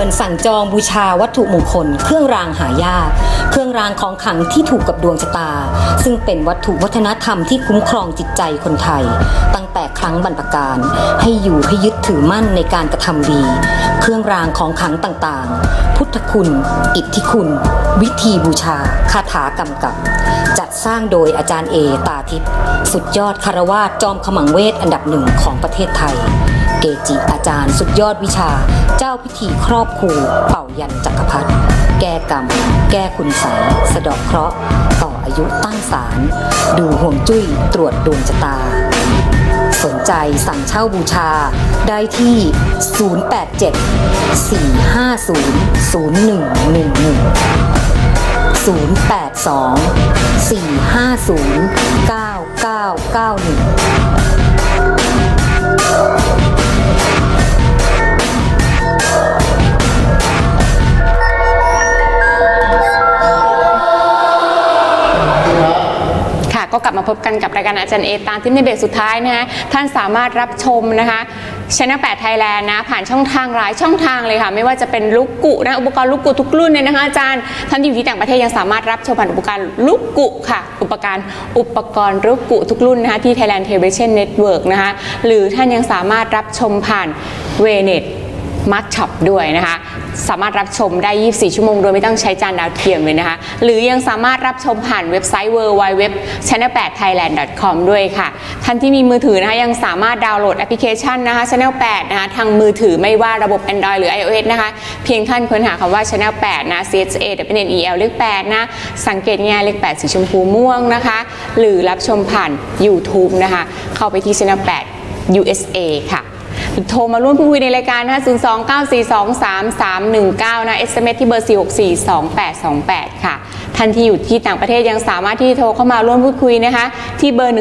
สั่งจองบูชาวัตถุมงคลเครื่องรางหายากเครื่องรางของขลังที่ถูกกับดวงชะตาซึ่งเป็นวัตถุวัฒนธรรมที่คุ้มครองจิตใจคนไทยตั้งแต่ครั้งบรรพกาลให้อยู่ให้ยึดถือมั่นในการกระทำดีเครื่องรางของขลังต่างๆพุทธคุณอิทธิคุณวิธีบูชาคาถากำกับจัดสร้างโดยอาจารย์เอตาทิพย์สุดยอดคารวาสจอมขมังเวทอันดับหนึ่งของประเทศไทยเกจิอาจารย์สุดยอดวิชาเจ้าพิธีครอบครูเป่ายันจักรพรรดิแก้กรรมแก้คุณไสยสะเดาะเคราะห์ต่ออายุตั้งศาลดูห่วงจุ้ยตรวจดวงชะตาสนใจสั่งเช่าบูชาได้ที่ก็กลับมาพบกันกับรายการอาจารย์เอตามที่ในเบรกสุดท้ายนะฮะท่านสามารถรับชมนะคะChannel 8 Thailand นะผ่านช่องทางหลายช่องทางเลยค่ะไม่ว่าจะเป็นลูกกุนะอุปกรณ์ลูกกุทุกรุ่นเลยนะคะอาจารย์ท่านที่อยู่ที่ต่างประเทศยังสามารถรับชมผ่านอุปกรณ์ลูกกุค่ะอุปกรณ์ลูกกุทุกรุ่นนะคะที่ Thailand Television Network นะคะหรือท่านยังสามารถรับชมผ่านเวเน็ตมาร์ทช็อปด้วยนะคะสามารถรับชมได้24ชั่วโมงโดยไม่ต้องใช้จานดาวเทียมเลยนะคะหรือยังสามารถรับชมผ่านเว็บไซต์ www.channel8thailand.com ด้วยค่ะท่านที่มีมือถือนะคะยังสามารถดาวน์โหลดแอปพลิเคชันนะคะ Channel 8นะคะทางมือถือไม่ว่าระบบ Android หรือ iOS นะคะเพียงท่านค้นหาคำว่า Channel 8นะ CHANNEL เลข8นะสังเกตง่ายเลข8สีชมพูม่วงนะคะหรือรับชมผ่าน YouTube นะคะเข้าไปที่ Channel 8 USA ค่ะโทรมาร่วมพูดคุยในรายการนะคะ029423319นะ SMS ที่เบอร์4642828ค่ะท่านที่อยู่ที่ต่างประเทศยังสามารถที่โทรเข้ามาร่วมพูดคุยนะคะที่เบอร์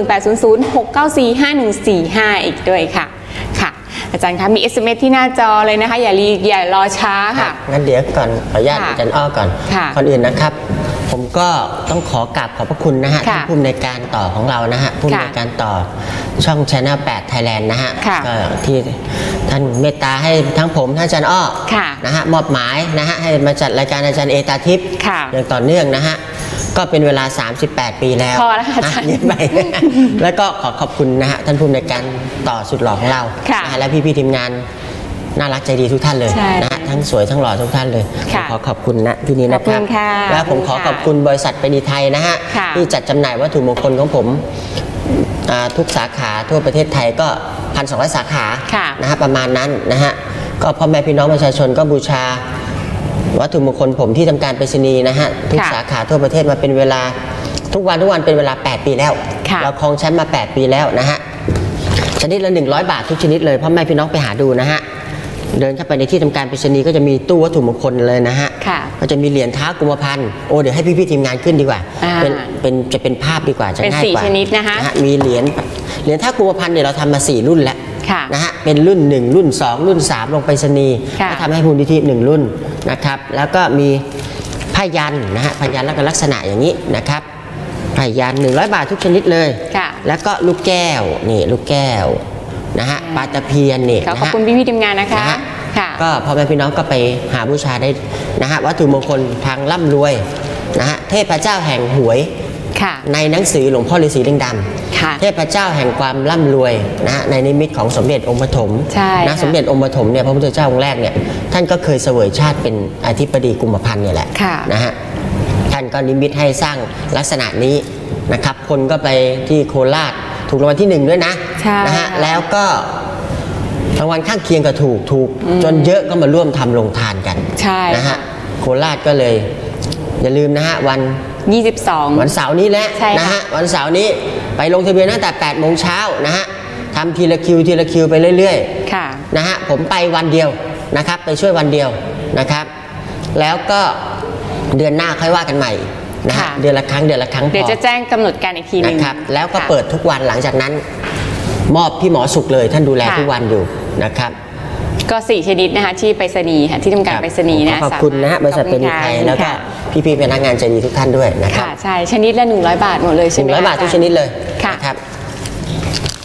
1800694545อีกด้วยค่ะค่ะอาจารย์คะมี SMS ที่หน้าจอเลยนะคะอย่ารอช้าค่ะงั้นเดี๋ยวก่อนขออนุญาตอาจารย์อ้อก่อนคนอื่นนะครับผมก็ต้องขอกราบขอบพระคุณนะฮะท่านผู้อำนวยการต่อของเรานะฮะผู้อำนวยการต่อช่อง Channel 8 Thailand นะฮะก็ที่ท่านเมตตาให้ทั้งผมท่านอาจารย์อ้อนะฮะมอบหมายนะฮะให้มาจัดรายการอาจารย์เอตาทิพย์อย่างต่อเนื่องนะฮะก็เป็นเวลา38ปีแล้วพอแล้วค่ะอาจารย์ไปแล้วก็ขอบคุณนะฮะท่านผู้อำนวยการต่อสุดหล่อของเราและพี่ทีมงานน่ารักใจดีทุกท่านเลยนะฮะทั้งสวยทั้งหล่อทุกท่านเลยขอขอบคุณนะที่นี้นะครับแล้วผมขอขอบคุณบริษัทไปดีไทยนะฮะที่จัดจำหน่ายวัตถุมงคลของผมทุกสาขาทั่วประเทศไทยก็1,200 สาขานะฮะประมาณนั้นนะฮะก็พ่อแม่พี่น้องประชาชนก็บูชาวัตถุมงคลผมที่ทำการไปรษณีย์นะฮะทุกสาขาทั่วประเทศมาเป็นเวลาทุกวันเป็นเวลา8ปีแล้วเราครองแชมป์มา8ปีแล้วนะฮะชนิดละ100 บาททุกชนิดเลยพ่อแม่พี่น้องไปหาดูนะฮะเดินเข้าไปในที่ทำการไปรษณีย์ก็จะมีตู้วัตถุมงคลเลยนะฮะก็จะมีเหรียญเท้ากุมภพันธ์เดี๋ยวให้พี่ทีมงานขึ้นดีกว่าจะเป็นภาพดีกว่าจะง่ายกว่าเป็น4 ชนิดนะคะมีเหรียญเท้ากุมภพันธ์เนี่ยเราทำมา4 รุ่นแล้วนะฮะเป็นรุ่น1รุ่น2รุ่น3ลงไปรษณีย์ก็ทำให้มูลนิธิ1 รุ่นนะครับแล้วก็มีผ้ายันนะฮะผ้ายันแล้วก็ลักษณะอย่างนี้นะครับผ้ายัน100 บาททุกชนิดเลยแล้วก็ลูกแก้วนี่ลูกแก้วนะฮะปลาตะเพียนนี่ขอบคุณพี่ทีมงานนะคะก็พ่อแม่พี่น้องก็ไปหาบูชาได้นะฮะวัตถุมงคลทางร่ำรวยนะฮะเทพเจ้าแห่งหวยในหนังสือหลวงพ่อฤาษีลิงดำเทพเจ้าแห่งความร่ำรวยนะฮะในนิมิตของสมเด็จองค์ปฐมนะสมเด็จองค์ปฐมเนี่ยพระพุทธเจ้าองค์แรกเนี่ยท่านก็เคยเสวยชาติเป็นอธิบดีกุมภพันธ์เนี่ยแหละนะฮะท่านก็นิมิตให้สร้างลักษณะนี้นะครับคนก็ไปที่โคราชถูกรางวัลที่1ด้วยนะฮะแล้วก็รางวัลข้างเคียงก็ถูกจนเยอะก็มาร่วมทำโรงทานกันนะฮะโคราชก็เลยอย่าลืมนะฮะวัน 22 วันเสาร์นี้แหละนะฮะวันเสาร์นี้ไปลงทะเบียนตั้งแต่8 โมงเช้านะฮะทำทีละคิวไปเรื่อยๆนะฮะผมไปวันเดียวนะครับไปช่วยวันเดียวนะครับแล้วก็เดือนหน้าค่อยว่ากันใหม่นะฮะเดือนละครั้งเดี๋ยวจะแจ้งกำหนดการอีกทีนึงนะครับแล้วก็เปิดทุกวันหลังจากนั้นมอบพี่หมอสุขเลยท่านดูแลทุกวันอยู่นะครับก็4 ชนิดนะคะที่ไปรษณีย์ที่ทำการไปรษณีย์นะขอบคุณนะฮะบริษัทเป็นไทยแล้วก็พี่พนักงานใจดีทุกท่านด้วยนะครับใช่ชนิดละ100 บาทหมดเลยใช่ไหม 100 บาททุกชนิดเลยครับ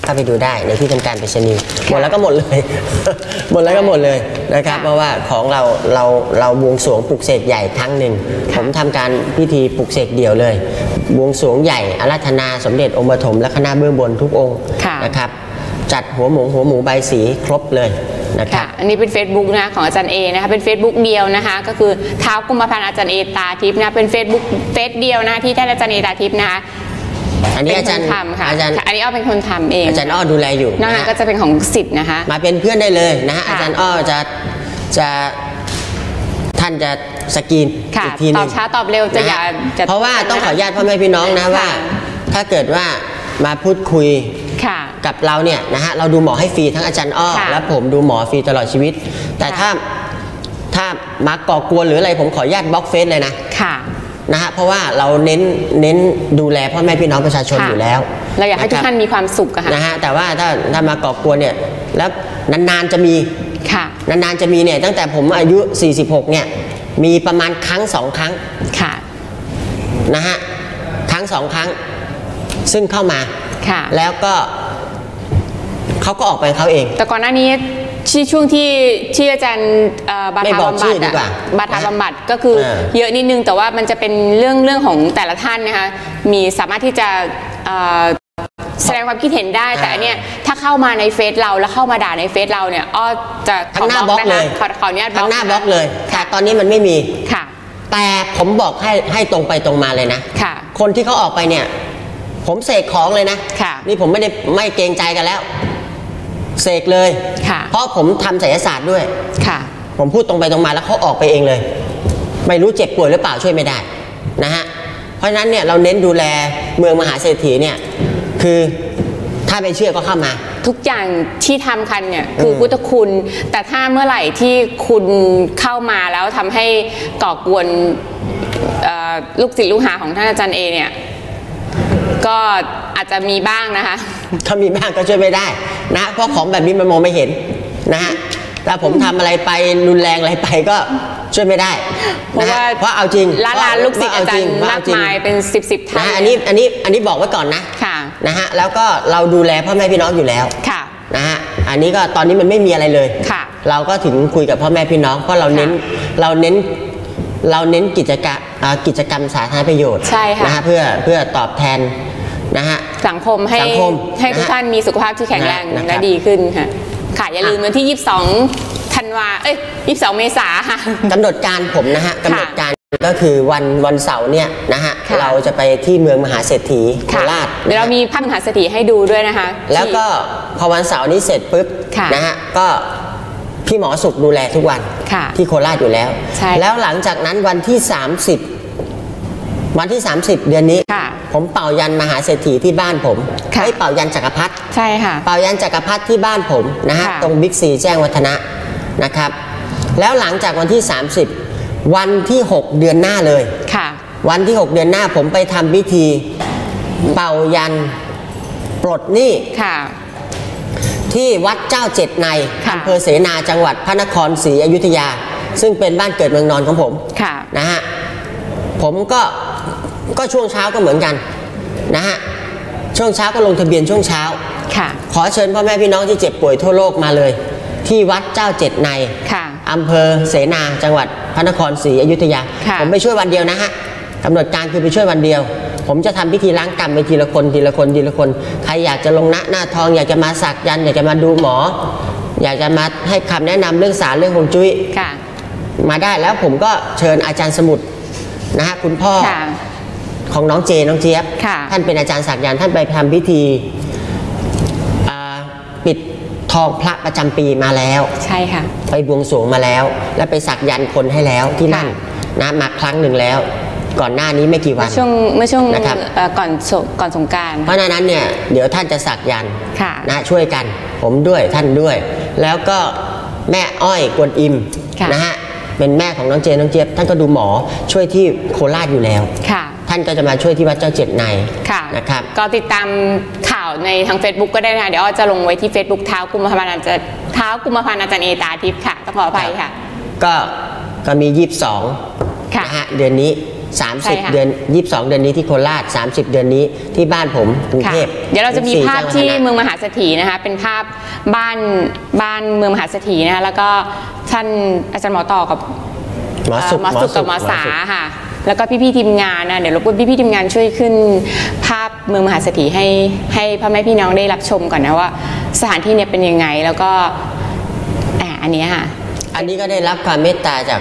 เข้าไปดูได้ในที่ทำการไปรษณีย์หมดแล้วก็หมดเลย หมดแล้วก็หมดเลยนะครับเพราะว่าของเราบวงสรวงปลุกเสกใหญ่ครั้งหนึ่งผมทำการพิธีปลุกเสกเดี่ยวเลยบวงสรวงใหญ่อาราธนาสมเด็จองค์ปฐมและคณะเบื้องบนทุกองค์นะครับจัดหัวหมูใบสีครบเลยนะครับอันนี้เป็น Facebook นะของอาจารย์เอนะคะเป็น Facebook เดียวนะคะก็คือเท้ากุมภพันธ์อาจารย์เอตาทิพย์นะเป็น Facebook เฟซเดียวนะที่ท่านอาจารย์เอตาทิพย์นะคะอันนี้อาจารย์ทำค่ะอันนี้อ้อเป็นคนทำเองอาจารย์อ้อดูแลอยู่นอกนั้นก็จะเป็นของศิษย์นะคะมาเป็นเพื่อนได้เลยนะฮะอาจารย์อ้อจะท่านจะสกรีนอีกทีนึงตอบช้าตอบเร็วจะอย่าเพราะว่าต้องขออนุญาตพ่อแม่พี่น้องนะว่าถ้าเกิดว่ามาพูดคุยกับเราเนี่ยนะฮะเราดูหมอให้ฟรีทั้งอาจารย์อ้อและผมดูหมอฟรีตลอดชีวิตแต่ถ้ามาก่อกวนหรืออะไรผมขออนุญาตบล็อกเฟซเลยนะฮะเพราะว่าเราเน้นดูแลพ่อแม่พี่น้องประชาชนอยู่แล้วเราอยากให้ทุกท่านมีความสุขนะฮะแต่ว่าถ้ามาก่อกวนเนี่ยแล้วนานๆจะมีนานๆจะมีเนี่ยตั้งแต่ผมอายุ46เนี่ยมีประมาณครั้ง2ครั้งนะฮะครั้ง2ครั้งซึ่งเข้ามาแล้วก็เขาก็ออกไปเขาเองแต่ก่อนหน้านี้ช่วงที่อาจารย์บาทาบำบัดบาทาบำบัดก็คือเยอะนิดนึงแต่ว่ามันจะเป็นเรื่องของแต่ละท่านนะคะมีสามารถที่จะแสดงความคิดเห็นได้แต่อันเนี้ยถ้าเข้ามาในเฟซเราแล้วเข้ามาด่าในเฟซเราเนี่ยอ้อจะทั้งหน้าบล็อกเลยขออนุญาตทั้งหน้าบล็อกเลยแต่ตอนนี้มันไม่มีแต่ผมบอกให้ตรงไปตรงมาเลยนะคนที่เขาออกไปเนี่ยผมเสกของเลยนะนี่ผมไม่เกรงใจกันแล้วเสกเลยเพราะผมทำไสยศาสตร์ด้วยผมพูดตรงไปตรงมาแล้วเขาออกไปเองเลยไม่รู้เจ็บป่วยหรือเปล่าช่วยไม่ได้นะฮะเพราะฉะนั้นเนี่ยเราเน้นดูแลเมืองมหาเศรษฐีเนี่ยคือถ้าไม่เชื่อก็เข้ามาทุกอย่างที่ทำกันเนี่ยคือพุทธคุณแต่ถ้าเมื่อไหร่ที่คุณเข้ามาแล้วทำให้ก่อกวนลูกศิษย์ลูกหาของท่านอาจารย์เอเนี่ยก็อาจจะมีบ้างนะคะถ้ามีบ้างก็ช่วยไม่ได้นะเพราะของแบบนี้มันมองไม่เห็นนะฮะถ้าผมทำอะไรไปรุนแรงอะไรไปก็ช่วยไม่ได้เพราะเอาจริงล้านลูกศิษย์อาจารย์มากมายเป็น10ท่านอันนี้บอกไว้ก่อนนะฮะแล้วก็เราดูแลพ่อแม่พี่น้องอยู่แล้วนะฮะอันนี้ก็ตอนนี้มันไม่มีอะไรเลยเราก็ถึงคุยกับพ่อแม่พี่น้องเพราะเราเน้นกิจกรรมสาธารณประโยชน์นะฮะเพื่อตอบแทนนะฮะสังคมให้ทุกท่านมีสุขภาพที่แข็งแรงและดีขึ้นค่ะอย่าลืมวันที่22 ธันวา22 เมษาค่ะกำหนดการผมนะฮะกำหนดการก็คือวันเสาร์เนี่ยนะฮะเราจะไปที่เมืองมหาเศรษฐีโคราชเดี๋ยวเรามีภาพมหาเศรษฐีให้ดูด้วยนะคะแล้วก็พอวันเสาร์นี้เสร็จปุ๊บนะฮะก็พี่หมอสุขดูแลทุกวันที่โคราชอยู่แล้วแล้วหลังจากนั้นวันที่30เดือนนี้ผมเป่ายันมหาเศรษฐีที่บ้านผมให้เป่ายันจักรพรรดิใช่ค่ะเป่ายันจักรพรรดิที่บ้านผมนะฮะตรงบิ๊กซีแจ้งวัฒนะนะครับแล้วหลังจากวันที่30วันที่6เดือนหน้าเลยวันที่6เดือนหน้าผมไปทำพิธีเป่ายันปลดหนี้ที่วัดเจ้าเจ็ดในอำเภอเสนาจังหวัดพระนครศรีอยุธยาซึ่งเป็นบ้านเกิดเมืองนอนของผมนะฮะผมก็ช่วงเช้าก็เหมือนกันนะฮะช่วงเช้าก็ลงทะเบียนช่วงเช้าขอเชิญพ่อแม่พี่น้องที่เจ็บป่วยทั่วโลกมาเลยที่วัดเจ้าเจ็ดในอำเภอเสนาจังหวัดพระนครศรีอยุธยาผมไปช่วยวันเดียวนะฮะกำหนดการคือไปช่วยวันเดียวผมจะทำพิธีล้างกรรมไปทีละคนใครอยากจะลงหน้าทองอยากจะมาสักยันอยากจะมาดูหมออยากจะมาให้คำแนะนำเรื่องศาสตร์เรื่องฮวงจุ้ยมาได้แล้วผมก็เชิญอาจารย์สมุทรนะฮะคุณพ่อของน้องเจี๊ยบท่านเป็นอาจารย์สักยันท่านไปทำพิธีปิดทองพระประจำปีมาแล้วใช่ค่ะไปบวงสรวงมาแล้วและไปสักยันคนให้แล้วที่นั่นนะมาครั้งหนึ่งแล้วก่อนหน้านี้ไม่กี่วันเมื่อช่วงนะครับก่อนสงกรานต์เพราะฉะนั้นเนี่ยเดี๋ยวท่านจะสักยันนะช่วยกันผมด้วยท่านด้วยแล้วก็แม่อ้อยกวนอิมนะฮะเป็นแม่ของน้องเจี๊ยบท่านก็ดูหมอช่วยที่โคราชอยู่แล้วท่านก็จะมาช่วยที่วัดเจ้าเจ็ดในนะครับก็ติดตามข่าวในทาง Facebook ก็ได้นะเดี๋ยวจะลงไว้ที่ Facebook เท้ากุมภพันธ์อาจารย์เอตาทิพย์ค่ะต้องขออภัยค่ะก็มี22นะฮะเดือนนี้ 30 เดือน22 เดือนนี้ที่โคราช30 เดือนนี้ที่บ้านผมกรุงเทพเดี๋ยวเราจะมีภาพที่เมืองมหาเศรษฐีนะคะเป็นภาพบ้านเมืองมหาเศรษฐีนะคะแล้วก็ท่านอาจารย์หมอต่อกับหมอสุขกับหมอสาค่ะแล้วก็พี่ๆทีมงานนะเดี๋ยวรบกวนพี่ๆทีมงานช่วยขึ้นภาพเมืองมหาเศรษฐีให้พ่อแม่พี่น้องได้รับชมก่อนนะว่าสถานที่เนี่ยเป็นยังไงแล้วก็อันนี้ค่ะอันนี้ก็ได้รับความเมตตาจาก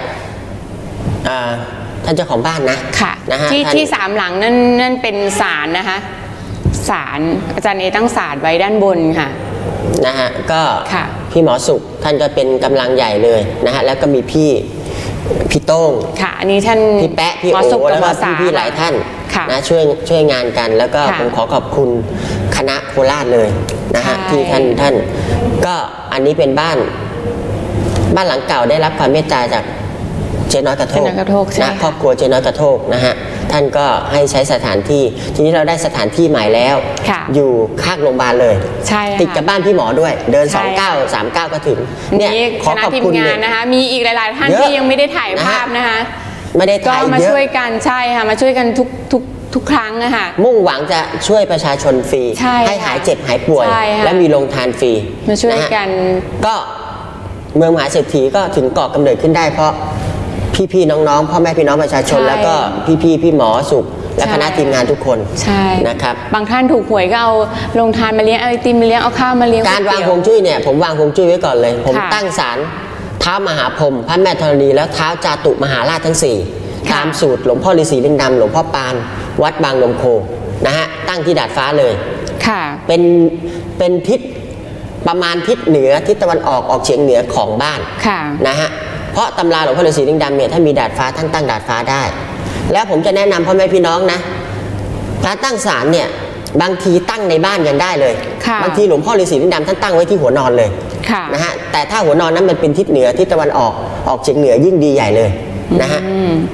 ท่านเจ้าของบ้านนะค่ะที่3 หลังนั่นเป็นศาลนะคะศาลอาจารย์เอตั้งศาลไว้ด้านบนค่ะนะฮะก็พี่หมอสุขท่านก็เป็นกำลังใหญ่เลยนะฮะแล้วก็มีพี่โต้งค่ะอันนี้ท่านพี่แปะพี่โอแล้วก็พี่หลายท่านนะช่วยงานกันแล้วก็ผมขอขอบคุณคณะโคราชเลยนะฮะที่ท่านก็อันนี้เป็นบ้านหลังเก่าได้รับความเมตตาจากเจน้อยกระโทกนะครอบครัวเจน้อยกระโทกนะฮะท่านก็ให้ใช้สถานที่ทีนี้เราได้สถานที่ใหม่แล้วอยู่ข้างโรงพยาบาลเลยติดกับบ้านพี่หมอด้วยเดิน29 39ก็ถึงเนี่ยขอขอบคุณเลยนะคะมีอีกหลายๆท่านที่ยังไม่ได้ถ่ายภาพนะคะไม่ได้ถ่ายเยอะก็มาช่วยกันใช่ค่ะมาช่วยกันทุกครั้งนะคะมุ่งหวังจะช่วยประชาชนฟรีให้หายเจ็บหายป่วยและมีโรงทานฟรีมาช่วยกันก็เมืองมหาเศรษฐีก็ถึงก่อกำเนิดขึ้นได้เพราะพี่ๆน้องๆพ่อแม่พี่น้องประชาชนแล้วก็พี่หมอสุขและคณะทีมงานทุกคนนะครับบางท่านถูกหวยก็เอาลงทานมาเลี้ยงไอติมมาเลี้ยงเอาข้าวมาเลี้ยงการวางฮวงจุ้ยเนี่ยผมวางฮวงจุ้ยไว้ก่อนเลยผมตั้งศาลท้าวมหาพรหมพระแม่ธรณีแล้วท้าวจาตุมหาราชทั้ง4ตามสูตรหลวงพ่อฤาษีลิงดำหลวงพ่อปานวัดบางลมโคนะฮะตั้งที่ดาดฟ้าเลยค่ะเป็นทิศประมาณทิศเหนือทิศตะวันออกเฉียงเหนือของบ้านนะฮะเพราะตำราหลวงพ่อฤาษีลิงดำเนี่ยถ้ามีดาดฟ้าท่านตั้งดาดฟ้าได้แล้วผมจะแนะนำพ่อแม่พี่น้องนะการตั้งศาลเนี่ยบางทีตั้งในบ้านยังได้เลยบางทีหลวงพ่อฤาษีลิงดำท่านตั้งไว้ที่หัวนอนเลยนะฮะแต่ถ้าหัวนอนนั้นมันเป็นทิศเหนือทิศตะวันออกเฉียงเหนือยิ่งดีใหญ่เลยนะฮะ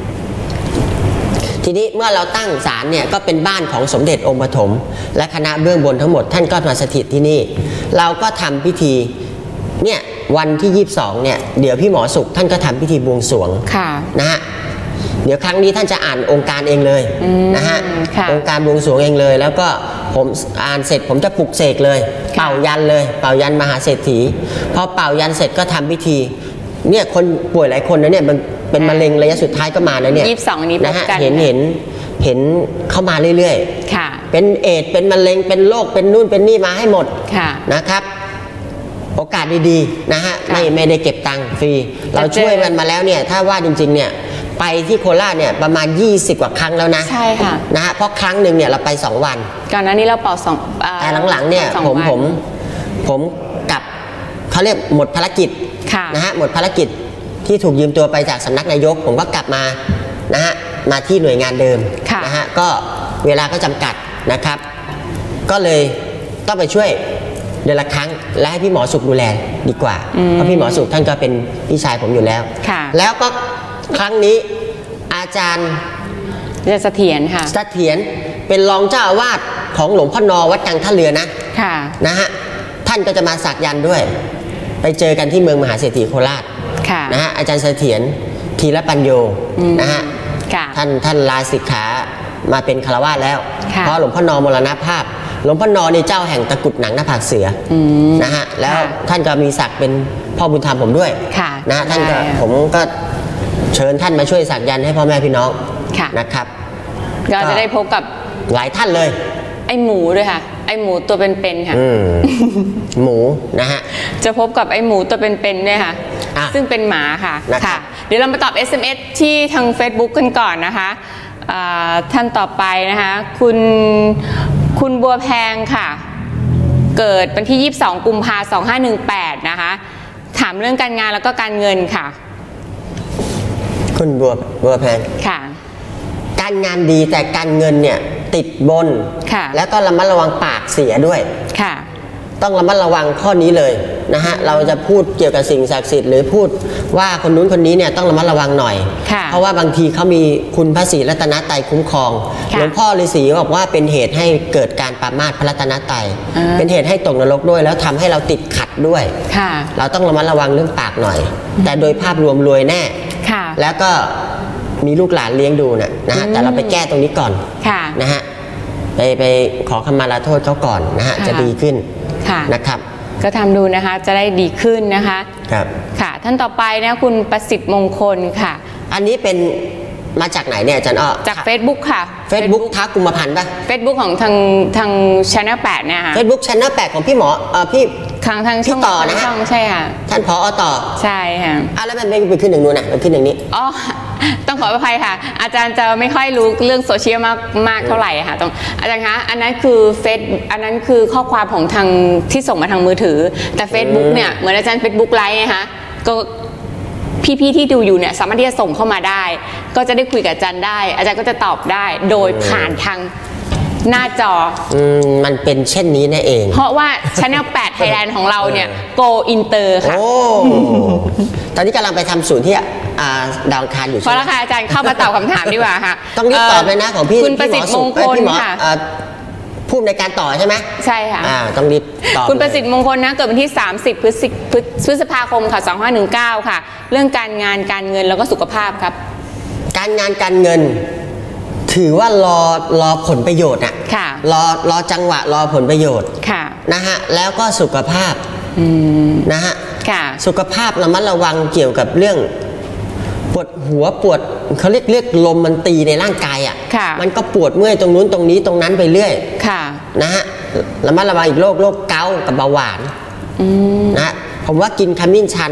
ทีนี้เมื่อเราตั้งศาลเนี่ยก็เป็นบ้านของสมเด็จองค์ปฐมและคณะเบื้องบนทั้งหมดท่านก็มาสถิตที่นี่เราก็ทำพิธีเนี่ยวันที่22เนี่ยเดี๋ยวพี่หมอสุขท่านก็ทำพิธีบวงสรวงนะฮะเดี๋ยวครั้งนี้ท่านจะอ่านองค์การเองเลยนะฮะองค์การบวงสรวงเองเลยแล้วก็ผมอ่านเสร็จผมจะปลุกเสกเลยเป่ายันเลยเป่ายันมหาเศรษฐีพอเป่ายันเสร็จก็ทำพิธีเนี่ยคนป่วยหลายคนนะเนี่ยมันเป็นมะเร็งระยะสุดท้ายก็มานะเนี่ย 22นี้นะฮะเห็นเข้ามาเรื่อยๆเป็นเอดส์เป็นมะเร็งเป็นโรคเป็นนู่นเป็นนี่มาให้หมดนะครับโอกาสดีๆนะฮะไม่ได้เก็บตังค์ฟรีเราช่วยมันมาแล้วเนี่ยถ้าว่าจริงๆเนี่ยไปที่โคราชเนี่ยประมาณ20 กว่าครั้งแล้วนะใช่ค่ะนะฮะเพราะครั้งหนึ่งเนี่ยเราไป2 วันก่อนหน้านี้เราเป่าแต่หลังๆเนี่ยผมกลับเขาเรียกหมดภารกิจนะฮะหมดภารกิจที่ถูกยืมตัวไปจากสำนักนายกผมก็กลับมานะฮะมาที่หน่วยงานเดิมนะฮะก็เวลาก็จำกัดนะครับก็เลยต้องไปช่วยเดือนละครั้งและให้พี่หมอสุขดูแลดีกว่าเพราะพี่หมอสุขท่านก็เป็นพี่ชายผมอยู่แล้วแล้วก็ครั้งนี้อาจารย์เสถียรค่ะเสถียรเป็นรองเจ้าอาวาสของหลวงพ่อนอวัดกลางท่าเรือนะฮะท่านก็จะมาสักยันต์ด้วยไปเจอกันที่เมืองมหาเศรษฐีโคราชนะฮะอาจารย์เสถียรธีรปัญโยนะฮะท่านลาสิกขามาเป็นฆราวาสแล้วเพราะหลวงพ่อนอมรณภาพหลวงพ่อนอนี่เจ้าแห่งตะกุดหนังหน้าผากเสือนะฮะแล้วท่านก็มีศักดิ์เป็นพ่อบุญธรรมผมด้วยนะท่านก็ผมก็เชิญท่านมาช่วยสักยันต์ให้พ่อแม่พี่น้องนะครับก็จะได้พบกับหลายท่านเลยไอหมูด้วยค่ะไอหมูตัวเป็นๆค่ะหมูนะฮะจะพบกับไอหมูตัวเป็นๆเนี่ยค่ะซึ่งเป็นหมาค่ะเดี๋ยวเรามาตอบ SMS ที่ทาง Facebook กันก่อนนะคะท่านต่อไปนะคะคุณบัวแพงค่ะเกิดวันที่22 กุมภาพันธ์ 2518นะคะถามเรื่องการงานแล้วก็การเงินค่ะคุณบัวแพงค่ะการงานดีแต่การเงินเนี่ยติดบนแล้วก็ระมัดระวังปากเสียด้วยค่ะต้องระมัดระวังข้อนี้เลยนะฮะเราจะพูดเกี่ยวกับสิ่งศักดิ์สิทธิ์หรือพูดว่าคนนู้นคนนี้เนี่ยต้องระมัดระวังหน่อยเพราะว่าบางทีเขามีคุณพระศรีรัตนตรัยคุ้มครองหลวงพ่อฤาษีบอกว่าเป็นเหตุให้เกิดการปรามาสพระรัตนตรัยเป็นเหตุให้ตกนรกด้วยแล้วทำให้เราติดขัดด้วยเราต้องระมัดระวังเรื่องปากหน่อยแต่โดยภาพรวมรวยแน่แล้วก็มีลูกหลานเลี้ยงดูนะฮะแต่เราไปแก้ตรงนี้ก่อนนะฮะไปขอขมาลาโทษเขาก่อนนะฮะจะดีขึ้นนะครับก็ทำดูนะคะจะได้ดีขึ้นนะคะครับค่ะท่านต่อไปนะคุณประสิทธิ์มงคลค่ะอันนี้เป็นมาจากไหนเนี่ยอาจารย์อ้อจาก Facebook ค่ะ Facebook ท้ากุมพันธ์ป่ะ Facebook ของทาง Channel 8เนี่ยค่ะ Facebook Channel 8ของพี่หมอพี่ทางช่องต่อนะฮะใช่ค่ะท่านผอ.ต่อใช่ค่ะแล้วมันไม่ไปขึ้นอย่างนู้นนะมันขึ้นอย่างนี้อ๋อต้องขออภัยค่ะอาจารย์จะไม่ค่อยรู้เรื่องโซเชียลมากเท่าไหร่ค่ะต้องอาจารย์คะอันนั้นคืออันนั้นคือข้อความของทางที่ส่งมาทางมือถือแต่ Facebook เนี่ยเหมือนอาจารย์ Facebook ไลฟ์นะคะก็พี่ๆที่ดูอยู่เนี่ยสามารถที่จะส่งเข้ามาได้ก็จะได้คุยกับอาจารย์ได้อาจารย์ก็จะตอบได้โดยผ่านทางหน้าจอมันเป็นเช่นนี้นั่นเองเพราะว่า Channel 8 Thailand ของเราเนี่ย Go Inter ค่ะโอ้ตอนนี้กำลังไปทำศูนย์ที่ดาวอังคารอยู่เพราะแล้วค่ะอาจารย์เข้ามาตอบคำถามดีกว่าค่ะต้องรีบตอบเลยนะของพี่คุณประสิทธิ์มงคลค่ะผู้ในการต่อใช่ไหมใช่ค่ะต้องรีบตอบคุณประสิทธิ์มงคลนะเกิดวันที่30พฤษภาคมค่ะ2519ค่ะเรื่องการงานการเงินแล้วก็สุขภาพครับการงานการเงินถือว่ารอผลประโยชน์อ่ะรอจังหวะรอผลประโยชน์นะฮะแล้วก็สุขภาพนะฮะสุขภาพระมัดระวังเกี่ยวกับเรื่องปวดหัวปวดเขาเรียกลมมันตีในร่างกายอ่ะมันก็ปวดเมื่อยตรงนู้นตรงนี้ตรงนั้นไปเรื่อยนะฮะระมัดระวังอีกโรคเกาต์กับเบาหวานนะผมว่ากินขมิ้นชัน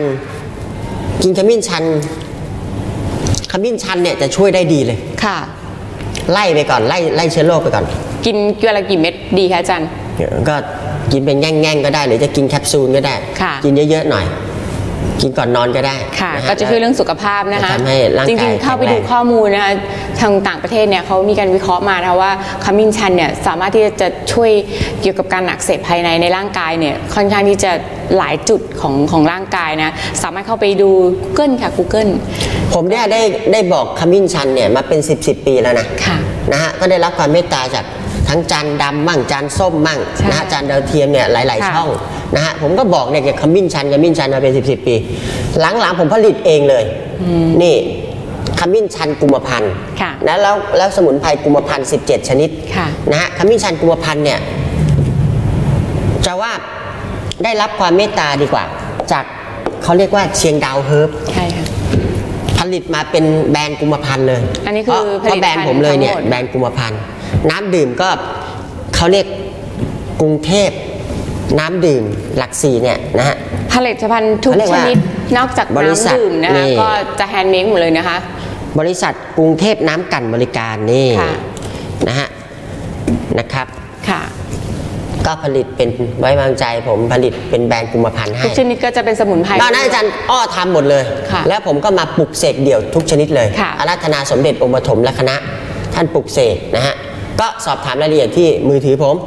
เนี่ยจะช่วยได้ดีเลยค่ะไล่ไปก่อนไล่เชื้อโรคไปก่อนกินเกลือละกี่เม็ดดีคะอาจารย์ก็กินเป็นแง่งๆก็ได้หรือจะกินแคปซูลก็ได้กินเยอะๆหน่อยกินก่อนนอนก็ได้ค่ะก็จะช่วยเรื่องสุขภาพนะคะจริงๆเข้าไปดูข้อมูลนะคะทางต่างประเทศเนี่ยเขามีการวิเคราะห์มานะว่าขมิ้นชันเนี่ยสามารถที่จะช่วยเกี่ยวกับการอักเสบภายในร่างกายเนี่ยค่อนข้างที่จะหลายจุดของร่างกายนะสามารถเข้าไปดู Google ค่ะ Google ผมได้บอกขมิ้นชันเนี่ยมาเป็น10 ปีแล้วนะนะฮะก็ได้รับความเมตตาจากทั้งจานดำมั่งจานส้มมั่งนะฮะจานดาวเทียมเนี่ยหลายๆช่องนะฮะผมก็บอกเนี่ยขมิ้นชันมาเป็น10 ปีหลังๆผมผลิตเองเลยนี่ขมิ้นชันกุมพันธ์นะแล้วสมุนไพรกุมพันธ์17 ชนิดนะฮะขมิ้นชันกุมพันธ์เนี่ยจะว่าได้รับความเมตตาดีกว่าจากเขาเรียกว่าเชียงดาวเฮิร์บผลิตมาเป็นแบรนด์กุมพันธ์เลยอันนี้คือเพราะแบรนด์ผมเลยเนี่ยแบรนด์กุมพันธ์น้ำดื่มก็เขาเรียกกรุงเทพน้ำดื่มหลัก4เนี่ยนะฮะผลิตภัณฑ์ทุกชนิดนอกจากน้ำดื่มนะคะก็จะแฮนด์เมดหมดเลยนะคะบริษัทกรุงเทพน้ำกันบริการนี่นะฮะนะครับค่ะก็ผลิตเป็นไว้วางใจผมผลิตเป็นแบรนด์กุมพันธ์ให้ทุกชนิดก็จะเป็นสมุนไพรด้านอาจารย์อ้อทำหมดเลยแล้วผมก็มาปลุกเสกเดี่ยวทุกชนิดเลยอาราธนาสมเด็จองค์ปฐมและคณะท่านปลุกเสกนะฮะก็สอบถามรายละเอียดที่มือถือผม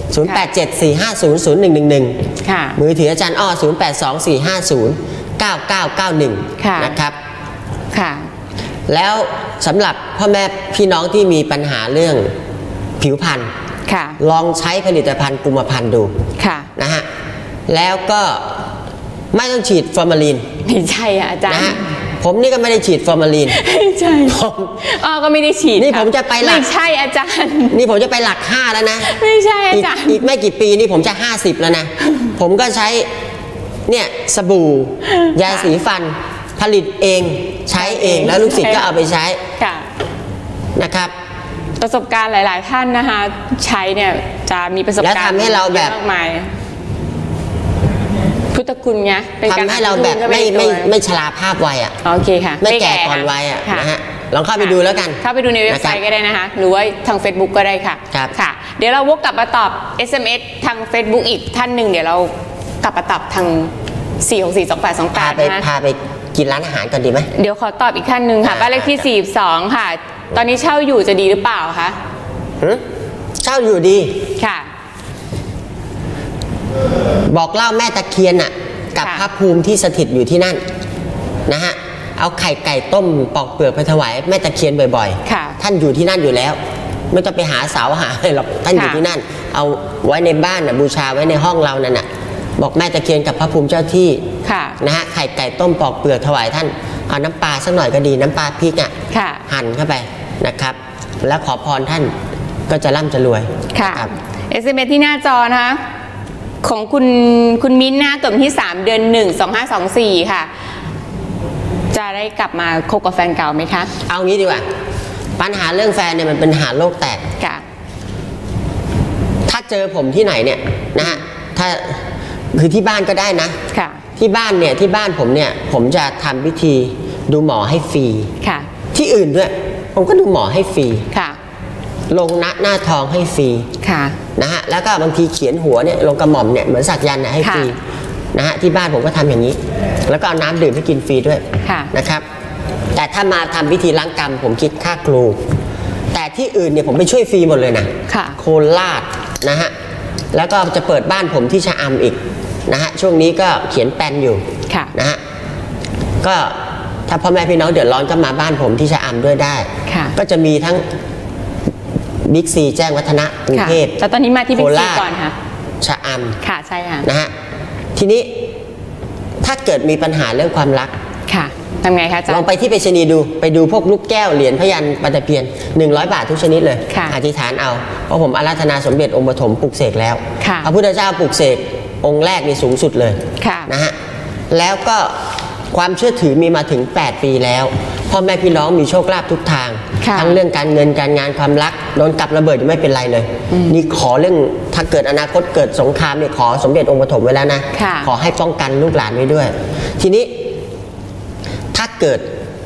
0874500111มือถืออาจารย์อ้อ0824509991นะครับค่ะแล้วสำหรับพ่อแม่พี่น้องที่มีปัญหาเรื่องผิวพรรณลองใช้ผลิตภัณฑ์กุมพันธ์ดูนะฮะแล้วก็ไม่ต้องฉีดฟอร์มาลีนไม่ใช่อาจารย์นะผมนี่ก็ไม่ได้ฉีดฟอร์มาลีนไม่ใช่ผมก็ไม่ได้ฉีดนี่ผมจะไปหลักไม่ใช่อาจารย์นี่ผมจะไปหลัก5แล้วนะไม่ใช่อาจารย์อีกไม่กี่ปีนี่ผมจะ50แล้วนะผมก็ใช้เนี่ยสบู่ยาสีฟันผลิตเองใช้เองแล้วลูกศิษย์ก็เอาไปใช้นะครับประสบการณ์หลายๆท่านนะคะใช้เนี่ยจะมีประสบการณ์แล้วทำให้เราแบบมากมายพุทธคุณไงทำให้เราแบบไม่ชราภาพวัยอ่ะโอเคค่ะไม่แก่ก่อนวัยอ่ะนะฮะลองเข้าไปดูแล้วกันเข้าไปดูในเว็บไซต์ก็ได้นะคะหรือว่าทาง Facebook ก็ได้ค่ะค่ะเดี๋ยวเราวกกลับมาตอบ SMS ทาง Facebook อีกท่านหนึ่งเดี๋ยวเรากลับมาตอบทาง4642828 นะพาไปกินร้านอาหารก่อนดีไหมเดี๋ยวขอตอบอีกท่านหนึ่งค่ะบ้านเลขที่42ค่ะตอนนี้เช่าอยู่จะดีหรือเปล่าคะเช่าอยู่ดีค่ะบอกเล่าแม่ตะเคียนอ่ะกับพระภูมิที่สถิตอยู่ที่นั่นนะฮะเอาไข่ไก่ต้มปอกเปลือกไปถวายแม่ตะเคียนบ่อยๆท่านอยู่ที่นั่นอยู่แล้วไม่ต้องไปหาเสาหาอะไรหรอกท่านอยู่ที่นั่นเอาไว้ในบ้านบูชาไว้ในห้องเรานั่นน่ะบอกแม่ตะเคียนกับพระภูมิเจ้าที่นะฮะไข่ไก่ต้มปอกเปลือกถวายท่านเอาน้ำปลาสักหน่อยก็ดีน้ำปลาพริกอ่ะค่ะหั่นเข้าไปนะครับแล้วขอพรท่านก็จะร่ำจะรวยค่ะ SMS ที่หน้าจอนะคะของคุณมิ้นท์นะคะเกิดวันที่3 เดือน 1 2524 ค่ะจะได้กลับมาคบกับแฟนเก่าไหมคะเอางี้ดีกว่าปัญหาเรื่องแฟนเนี่ยมันเป็นปัญหาโลกแตกค่ะถ้าเจอผมที่ไหนเนี่ยนะฮะถ้าคือที่บ้านก็ได้นะค่ะที่บ้านเนี่ยที่บ้านผมเนี่ยผมจะทำพิธีดูหมอให้ฟรีค่ะที่อื่นด้วยผมก็ดูหมอให้ฟรีค่ะลงหน้าทองให้ฟรีค่ะนะฮะแล้วก็บางทีเขียนหัวเนี่ยลงกระหม่อมเนี่ยเหมือนสักยันต์ให้ฟรีนะฮะที่บ้านผมก็ทำอย่างนี้แล้วก็เอาน้ำดื่มให้กินฟรีด้วยนะครับแต่ถ้ามาทำพิธีล้างกรรมผมคิดค่าครูแต่ที่อื่นเนี่ยผมไปช่วยฟรีหมดเลยนะโคราชนะฮะแล้วก็จะเปิดบ้านผมที่ชะอำอีกนะฮะช่วงนี้ก็เขียนแปลนอยู่นะฮะก็ถ้าพ่อแม่พี่น้องเดือดร้อนก็มาบ้านผมที่ชะอำด้วยได้ก็จะมีทั้งบิ๊กซีแจ้งวัฒนะกรุงเทพแต่ตอนนี้มาที่บิ๊กซีก่อนค่ะชะอำค่ะใช่ค่ะนะฮะทีนี้ถ้าเกิดมีปัญหาเรื่องความรักค่ะทำไงคะอาจารย์ลองไปที่ไปรษณีย์ดูไปดูพวกลูกแก้วเหรียญพยัญชนะปาตะเพียน100 บาททุกชนิดเลยอธิษฐานเอาเพราะผมอาราธนาสมเด็จองค์ปฐมปลุกเสกแล้วพระพุทธเจ้าปลุกเสกองค์แรกนี่สูงสุดเลยนะฮะแล้วก็ความเชื่อถือมีมาถึง8 ปีแล้วพ่อแม่พี่น้องมีโชคลาภทุกทางทั้งเรื่องการเงินการงานความรักโดนกับระเบิดยังไม่เป็นไรเลยนี่ขอเรื่องถ้าเกิดอนาคตเกิดสงครามเนี่ยขอสมเด็จองค์ปฐมไว้แล้วนะขอให้ป้องกันลูกหลานไว้ด้วยทีนี้ถ้าเกิด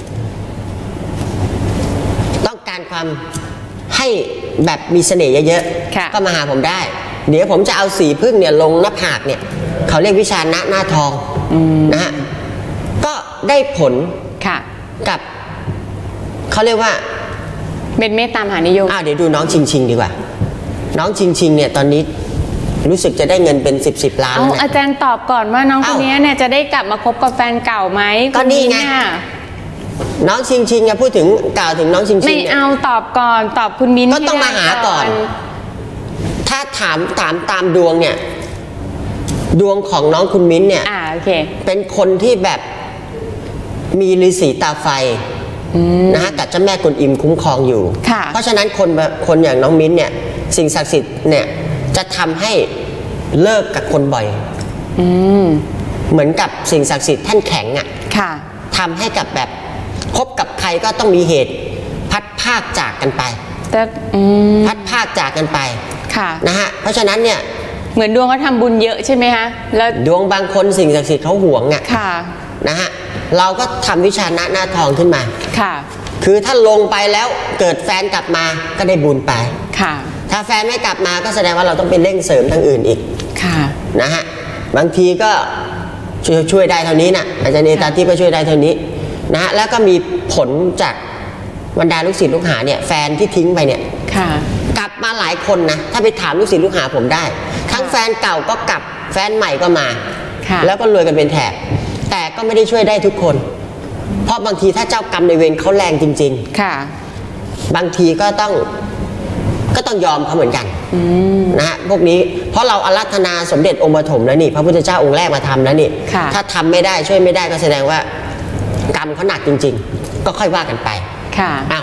ต้องการความให้แบบมีเสน่ห์เยอะๆก็มาหาผมได้เดี๋ยวผมจะเอาสีพึ่งเนี่ยลงหน้าผากเนี่ยเขาเรียกวิชาหน้าทองนะฮะก็ได้ผลกับเขาเรียกว่าเป็นเมตตามหานิยมเดี๋ยวดูน้องชิงดีกว่าน้องชิงเนี่ยตอนนี้รู้สึกจะได้เงินเป็น10 ล้านแล้วอาจารย์ตอบก่อนว่าน้องคนนี้เนี่ยจะได้กลับมาคบกับแฟนเก่าไหมก็นี่ไงน้องชิงพูดถึงกล่าวถึงน้องชิงไม่เอาตอบก่อนตอบคุณมิ้นก็ต้องมาหาก่อนถ้าถามตามดวงเนี่ยดวงของน้องคุณมิ้นเนี่ยเป็นคนที่แบบมีฤาษีตาไฟนะฮะกับเจ้าแม่กวนอิมคุ้มครองอยู่เพราะฉะนั้นคนอย่างน้องมิ้นเนี่ยสิ่งศักดิ์สิทธิ์เนี่ยจะทำให้เลิกกับคนบ่อยเหมือนกับสิ่งศักดิ์สิทธิ์ท่านแข็งอ่ะทำให้กับแบบคบกับใครก็ต้องมีเหตุพัดพากจากกันไปพัดพากจากกันไปนะฮะเพราะฉะนั้นเนี่ยเหมือนดวงเขาทำบุญเยอะใช่ไหมคะแล้วดวงบางคนสิ่งศักดิ์สิทธิ์เขาหวงอ่ะนะฮะเราก็ทำวิชาหน้าทองขึ้นมาคือถ้าลงไปแล้วเกิดแฟนกลับมาก็ได้บุญไปถ้าแฟนไม่กลับมาก็แสดงว่าเราต้องไปเร่งเสริมทางอื่นอีกนะฮะบางทีก็ช่วยได้เท่านี้นะอาจารย์เนตาที่ก็ช่วยได้เท่านี้นะฮะแล้วก็มีผลจากบรรดาลูกศิษย์ลูกหาเนี่ยแฟนที่ทิ้งไปเนี่ยกลับมาหลายคนนะถ้าไปถามลูกศิษย์ลูกหาผมได้ทั้งแฟนเก่าก็กลับแฟนใหม่ก็มาแล้วก็รวยกันเป็นแถบแต่ก็ไม่ได้ช่วยได้ทุกคนเพราะบางทีถ้าเจ้ากรรมในเวรเขาแรงจริงๆบางทีก็ต้องยอมเขาเหมือนกันนะฮะพวกนี้เพราะเราอาราธนาสมเด็จองค์ปฐมแล้วนี่พระพุทธเจ้าองค์แรกมาทำแล้วนี่ถ้าทำไม่ได้ช่วยไม่ได้ก็แสดงว่ากรรมเขาหนักจริงๆก็ค่อยว่ากันไปอ้าว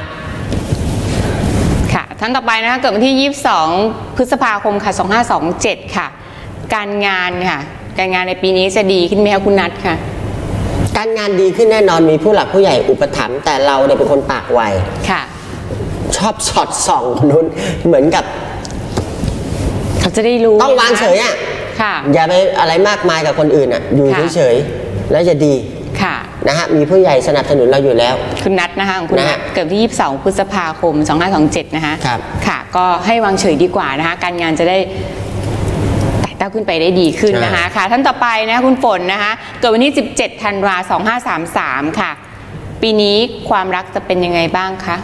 ท่านต่อไปนะคะเกิดวันที่22 พฤษภาคมค่ะ2527ค่ะการงานค่ะการงานในปีนี้จะดีขึ้นไหมคะคุณนัทค่ะการงานดีขึ้นแน่นอนมีผู้หลักผู้ใหญ่อุปถัมภ์แต่เราเนี่ยเป็นคนปากไวชอบสอดส่องคนนู้นเหมือนกับเขาจะได้รู้ต้องวางเฉยอ่ะอย่าไปอะไรมากมายกับคนอื่นอ่ะอยู่เฉยๆแล้วจะดีนะฮะมีผู้ใหญ่สนับสนุนเราอยู่แล้วคุณนัทนะคะของคุณนัทเกิดที่22 พฤษภาคม2527นะคะค่ะก็ให้วางเฉยดีกว่านะคะการงานจะได้ไต่เต้าขึ้นไปได้ดีขึ้นนะคะค่ะท่านต่อไปนะคุณฝนนะคะเกิดวันที่17 ธันวาคม 2533ค่ะปีนี้ความรักจะเป็นยังไงบ้างคะ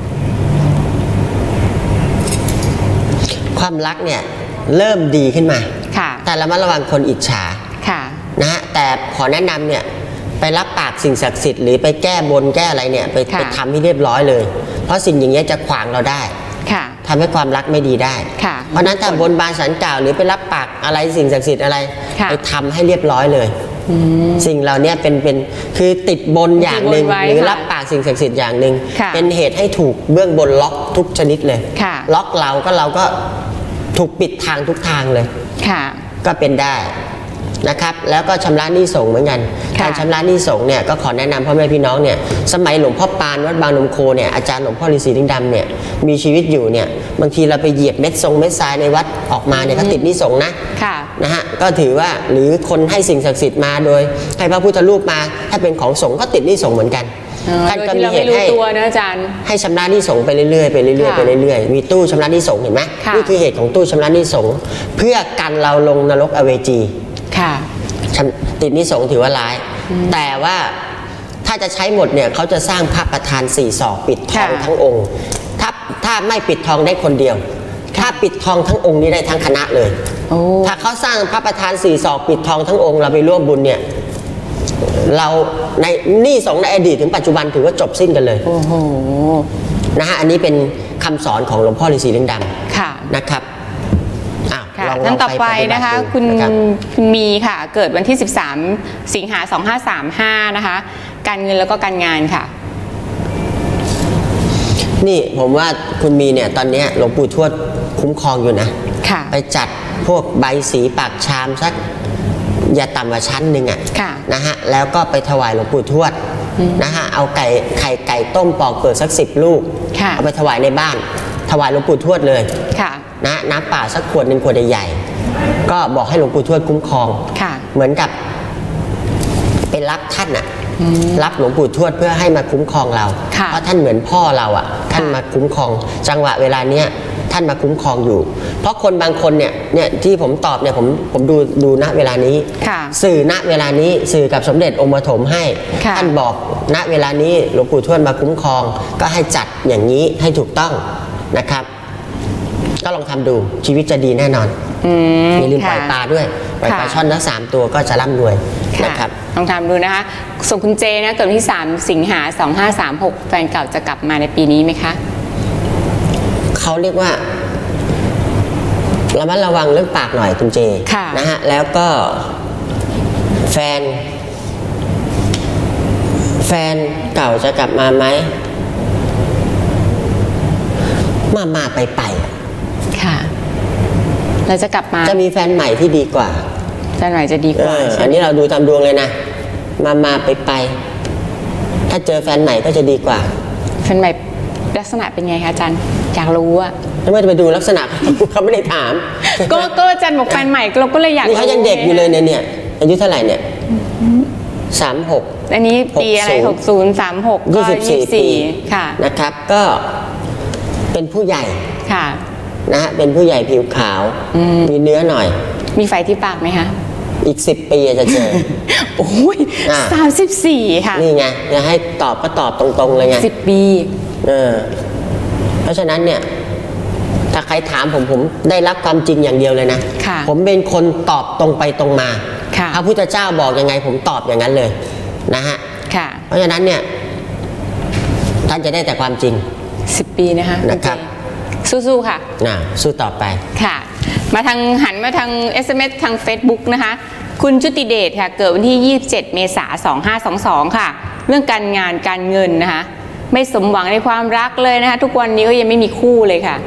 ความรักเนี่ยเริ่มดีขึ้นมาแต่ระมัดระวังคนอิจฉานะฮะแต่ขอแนะนำเนี่ยไปรับปากสิ่งศักดิ์สิทธิ์หรือไปแก้บนแก้อะไรเนี่ยไปทำให้เรียบร้อยเลยเพราะสิ่งอย่างนี้จะขวางเราได้ทำให้ความรักไม่ดีได้เพราะนั้นถ้าบนบานสันกล่าวหรือไปรับปากอะไรสิ่งศักดิ์สิทธิ์อะไรไปทำให้เรียบร้อยเลยสิ่งเหล่านี้เป็นคือติดบนอย่างหนึ่งหรือรับปากสิ่งศักดิ์สิทธิ์อย่างหนึ่งเป็นเหตุให้ถูกเบื้องบนล็อกทุกชนิดเลยล็อกเราก็ถูกปิดทางทุกทางเลยก็เป็นได้นะครับแล้วก็ชำระหนี้สงฆ์เหมือนกันการชำระหนี้สงฆ์เนี่ยก็ขอแนะนำพ่อแม่พี่น้องเนี่ยสมัยหลวงพ่อปานวัดบางนมโคเนี่ยอาจารย์หลวงพ่อฤาษีลิงดำเนี่ยมีชีวิตอยู่เนี่ยบางทีเราไปเหยียบเม็ดทรายในวัดออกมาเนี่ยก็ติดหนี้สงฆ์นะฮะก็ถือว่าหรือคนให้สิ่งศักดิ์สิทธิ์มาโดยให้พระพุทธรูปมาถ้าเป็นของสงฆ์ก็ติดหนี้สงฆ์เหมือนกันท่านก็มีเหตุให้ชำระหนี้สงฆ์ไปเรื่อยๆไปเรื่อยๆมีตู้ชำระหนี้สงฆ์เห็นไหมนี่คือเหตุของตู้ชำระหนี้สงฆ์เพื่อกันเราลงนรกอเวจีติดหนี้สงฆ์ถือว่าร้ายแต่ว่าถ้าจะใช้หมดเนี่ยเขาจะสร้างพระประธาน4 ศอกปิดทองทั้งองค์ถ้าไม่ปิดทองได้คนเดียวถ้าปิดทองทั้งองค์นี้ได้ทั้งคณะเลยถ้าเขาสร้างพระประธาน4 ศอกปิดทองทั้งองค์เราไปร่วมบุญเนี่ยเราในหนี้สงฆ์ในอดีตถึงปัจจุบันถือว่าจบสิ้นกันเลยนะฮะอันนี้เป็นคำสอนของหลวงพ่อฤาษีลิงดำนะครับท่านต่อไปนะคะคุณมีค่ะเกิดวันที่13 สิงหา 2535นะคะการเงินแล้วก็การงานค่ะนี่ผมว่าคุณมีเนี่ยตอนนี้หลวงปู่ทวดคุ้มครองอยู่นะไปจัดพวกใบสีปากชามสักอย่าต่ำกว่าชั้นหนึ่งนะฮะแล้วก็ไปถวายหลวงปู่ทวดนะฮะเอาไข่ไก่ต้มปอกเปลือกสัก10 ลูกเอาไปถวายในบ้านถวายหลวงปู่ทวดเลยนะน้ำเปล่าสักขวด 1 ขวดใหญ่ๆก็บอกให้หลวงปู่ทวดคุ้มครองเหมือนกับเป็นรับท่านรับหลวงปู่ทวดเพื่อให้มาคุ้มครองเราเพราะท่านเหมือนพ่อเราท่านมาคุ้มครองจังหวะเวลาเนี้ยท่านมาคุ้มครองอยู่เพราะคนบางคนเนี่ยที่ผมตอบเนี่ยผมดูณเวลานี้สื่อณเวลานี้สื่อกับสมเด็จองค์ปฐมให้ท่านบอกณเวลานี้หลวงปู่ทวดมาคุ้มครองก็ให้จัดอย่างนี้ให้ถูกต้องนะครับก็ลองทำดูชีวิตจะดีแน่นอนอย่าลืมปล่อยปลาด้วยปล่อยปลาช่อนทั้ง3 ตัวก็จะร่ำรวยนะครับลองทำดูนะคะส่งคุณเจนะเกิดวันที่3 สิงหา 2536แฟนเก่าจะกลับมาในปีนี้ไหมคะเขาเรียกว่าระมัดระวังเรื่องปากหน่อยคุณเจนะฮะแล้วก็แฟนเก่าจะกลับมาไหมมาไปค่ะเราจะกลับมาจะมีแฟนใหม่ที่ดีกว่าแฟนใหม่จะดีกว่าอันนี้เราดูตามดวงเลยนะมาไปถ้าเจอแฟนใหม่ก็จะดีกว่าแฟนใหม่ลักษณะเป็นไงคะอาจารย์อยากรู้อะไม่ว่าจะไปดูลักษณะเขาไม่ได้ถามก็อาจารย์บอกแฟนใหม่เราก็เลยอยากนี่เขายังเด็กอยู่เลยเนี่ยอายุเท่าไหร่เนี่ย36 อันนี้ปีอะไร60 36ก็24ค่ะนะครับก็เป็นผู้ใหญ่นะฮะเป็นผู้ใหญ่ผิวขาวมีเนื้อหน่อยมีไฟที่ปากไหมคะอีก10 ปีจะเจอโอ้ย34ค่ะนี่ไงจะให้ตอบก็ตอบตรงๆเลยไง 10 ปีเพราะฉะนั้นเนี่ยถ้าใครถามผมได้รับความจริงอย่างเดียวเลยนะผมเป็นคนตอบตรงไปตรงมาพระพุทธเจ้าบอกยังไงผมตอบอย่างนั้นเลยนะฮะเพราะฉะนั้นเนี่ยท่านจะได้แต่ความจริง 10 ปีนะครับสู้ๆค่ะสู้ต่อไปค่ะหันมาทาง SMS ทาง Facebook นะคะคุณชุติเดชค่ะเกิดวันที่27 เมษายน 2522ค่ะเรื่องการงานการเงินนะคะไม่สมหวังในความรักเลยนะคะทุกวันนี้ก็ยังไม่มีคู่เลยค่ะ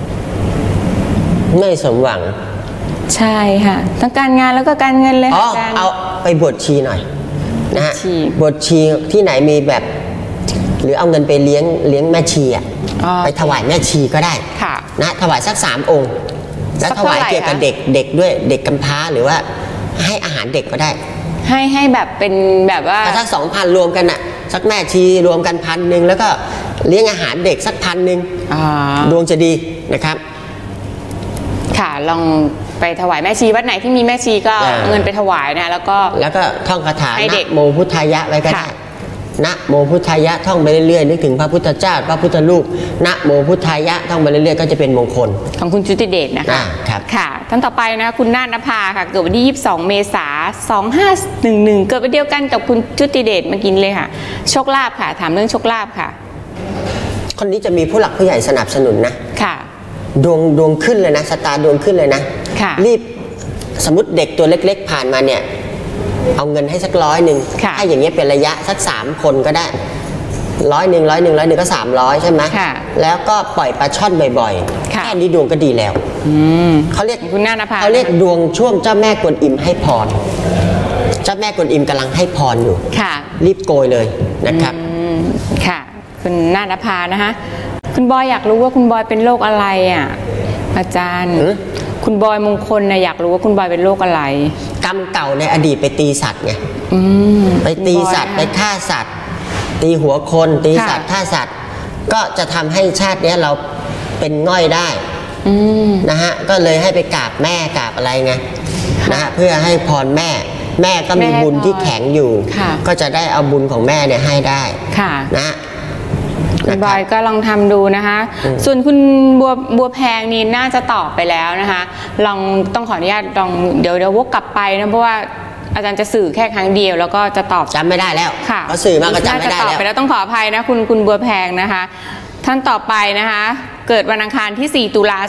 ไม่สมหวังใช่ค่ะทั้งการงานแล้วก็การเงินเลยค่ะเอาไปบวชชีหน่อยนะฮะบวชชีที่ไหนมีแบบหรือเอาเงินไปเลี้ยงแม่ชีไปถวายแม่ชีก็ได้นะถวายสัก3 องค์แล้วถวายเกี่ยวกับเด็กด้วยเด็กกำพร้าหรือว่าให้อาหารเด็กก็ได้ให้แบบเป็นแบบว่าสัก 2,000 รวมกันสักแม่ชีรวมกัน1,000แล้วก็เลี้ยงอาหารเด็กสัก1,000ดวงจะดีนะครับค่ะลองไปถวายแม่ชีวัดไหนที่มีแม่ชีก็เงินไปถวายนะแล้วก็ท่องคาถานะโมพุทธายะไว้ก็ได้นะโมพุทธายะท่องไปเรื่อยๆนึกถึงพระพุทธเจ้าพระพุทธรูปนะโมพุทธายะท่องไปเรื่อยๆก็จะเป็นมงคลของคุณชุติเดชนะคะค่ะท่านต่อไปนะคุณนาฏนภาค่ะเกิดวันที่22 เมษายน 2511เกิดวันเดียวกันกับคุณชุติเดชเมื่อกี้เลยค่ะโชคลาภค่ะถามเรื่องโชคลาภค่ะคนนี้จะมีผู้หลักผู้ใหญ่สนับสนุนนะค่ะดวงขึ้นเลยนะชะตาดวงขึ้นเลยนะรีบสมมติเด็กตัวเล็กๆผ่านมาเนี่ยเอาเงินให้สัก100ให้อย่างเงี้ยเป็นระยะสัก3 คนก็ได้100ก็300ใช่ไหมแล้วก็ปล่อยปลาช่อนบ่อยๆแค่นี้ดวงก็ดีแล้วเขาเรียกคุณนาณภาเขาเรียกดวงช่วงเจ้าแม่กวนอิมให้พรเจ้าแม่กวนอิมกำลังให้พรอยู่รีบโกยเลยนะครับค่ะคุณนาณภานะคะคุณบอยอยากรู้ว่าคุณบอยเป็นโรคอะไรอ่ะอาจารย์คุณบอยมงคลนะอยากรู้ว่าคุณบอยเป็นโรคอะไรกรรมเก่าในอดีตไปตีสัตว์ไงไปตีสัตว์ไปฆ่าสัตว์ตีหัวคนตีสัตว์ฆ่าสัตว์ก็จะทำให้ชาตินี้เราเป็นง่อยได้นะฮะก็เลยให้ไปกราบแม่กราบอะไรไงนะฮะเพื่อให้พรแม่ก็มีบุญที่แข็งอยู่ก็จะได้เอาบุญของแม่เนี่ยให้ได้นะคุณบอยก็ลองทำดูนะคะส่วนคุณบัวแพงนี่น่าจะตอบไปแล้วนะคะลองต้องขออนุญาตลองเดี๋ยววกกลับไปนะเพราะว่าอาจารย์จะสื่อแค่ครั้งเดียวแล้วก็จะตอบจำไม่ได้แล้วค่ะเขาสื่อมาก็จำไม่ได้แล้วไปแล้วต้องขออภัยนะคุณบัวแพงนะคะท่านต่อไปนะคะเกิดวันอังคารที่4 ตุลา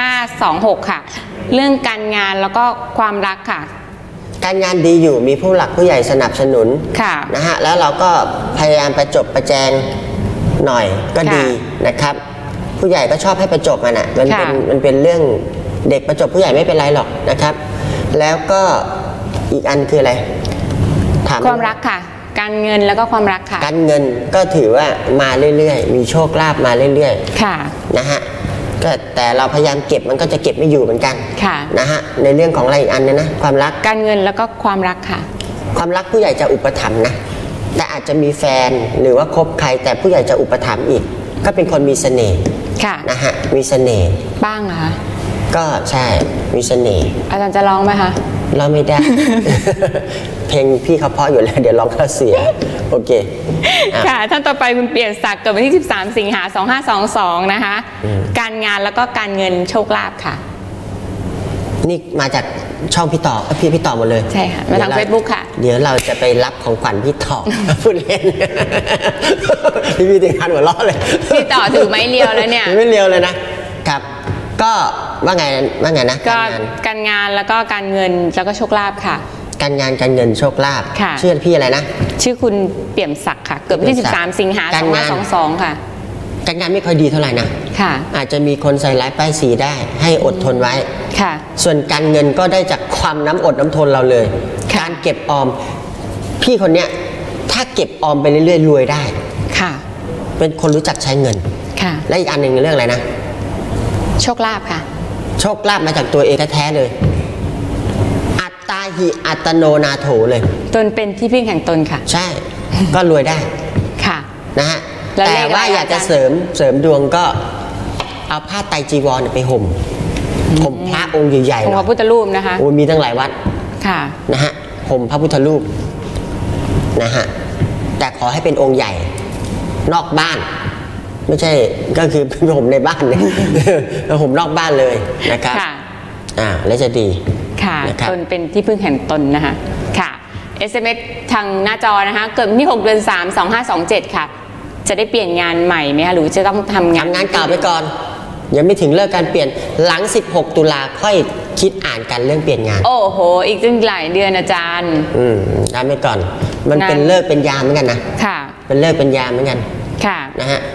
2526ค่ะเรื่องการงานแล้วก็ความรักค่ะการงานดีอยู่มีผู้หลักผู้ใหญ่สนับสนุนนะฮะแล้วเราก็พยายามประจบประแจงหน่อยก็ดีนะครับผู้ใหญ่ก็ชอบให้ประจบมันอ่ะมันเป็นเรื่องเด็กประจบผู้ใหญ่ไม่เป็นไรหรอกนะครับแล้วก็อีกอันคืออะไรถามความรักค่ะการเงินแล้วก็ความรักค่ะการเงินก็ถือว่ามาเรื่อยๆมีโชคลาภมาเรื่อยๆค่ะนะฮะก็แต่เราพยายามเก็บมันก็จะเก็บไม่อยู่เหมือนกันค่ะนะฮะในเรื่องของอะไรอีกอันนึงนะความรักการเงินแล้วก็ความรักค่ะความรักผู้ใหญ่จะอุปถัมภ์นะแต่อาจจะมีแฟนหรือว่าคบใครแต่ผู้ใหญ่จะอุปถัมภ์อีกก็เป็นคนมีเสน่ห์นะฮะมีเสน่ห์บ้างเหรอคะก็ใช่มีเสน่ห์อาจารย์จะร้องไหมคะร้องไม่ได้ เพลงพี่เขาเพราะอยู่แล้วเดี๋ยวร้องก็เสียโอเคค่ะท่านต่อไปคุณเปลี่ยนศักดิ์เกิดวันที่13 สิงหาคม 2522นะคะการงานแล้วก็การเงินโชคลาภค่ะนี่มาจากช่องพี่ต่อพี่ต่อหมดเลยใช่ค่ะมาทาง Facebook ค่ะเดี๋ยวเราจะไปรับของขวัญพี่ต่อพูดเล่นพี่ถึงขั้นหัวเราะเลยพี่ต่อถือไม้เรียวแล้วเนี่ยไม่เรียวเลยนะครับก็ว่าไงนะการงานแล้วก็การเงินแล้วก็โชคลาภค่ะการงานการเงินโชคลาภชื่อพี่อะไรนะชื่อคุณเปี่ยมศักดิ์ค่ะเกิดวันที่13 สิงหาคม 2522ค่ะการงานไม่ค่อยดีเท่าไหร่นะอาจจะมีคนใส่ร้ายป้ายสีได้ให้อดทนไว้ส่วนการเงินก็ได้จากความน้ำอดน้ำทนเราเลยการเก็บออมพี่คนเนี้ยถ้าเก็บออมไปเรื่อยๆรวยได้เป็นคนรู้จักใช้เงินและอีกอันหนึ่งเรื่องอะไรนะโชคลาภค่ะโชคลาภมาจากตัวเองแท้ๆเลยอัตตาหิอัตโนนาโถเลยตนเป็นที่พึ่งแห่งตนค่ะใช่ก็รวยได้ค่ะนะฮะแต่ว่าอยากจะเสริมดวงก็เอาผ้าไตรจีวรไปห่มพระองค์ใหญ่ๆพระพุทธรูปนะคะโอ้มีตั้งหลายวัดค่ะนะฮะห่มพระพุทธรูปนะฮะแต่ขอให้เป็นองค์ใหญ่นอกบ้านไม่ใช่ก็คือผมในบ้านเลยแล้วผมนอกบ้านเลยนะครับแล้วจะดีค่ะตนเป็นที่พึ่งแห่งตนนะคะค่ะ SMS ทางหน้าจอนะคะเกิดวันที่6 เดือน 3 2527ค่ะจะได้เปลี่ยนงานใหม่ไหมคะหรือจะต้องทำงานเก่าไปก่อนยังไม่ถึงเลิกการเปลี่ยนหลัง16 ตุลาค่อยคิดอ่านกันเรื่องเปลี่ยนงานโอ้โหอีกตั้งหลายเดือนอาจารย์ทำไปก่อนมันเป็นเลิกเป็นยามเหมือนกันนะค่ะเป็นเลิกเป็นยามเหมือนกันค่ะนะฮะ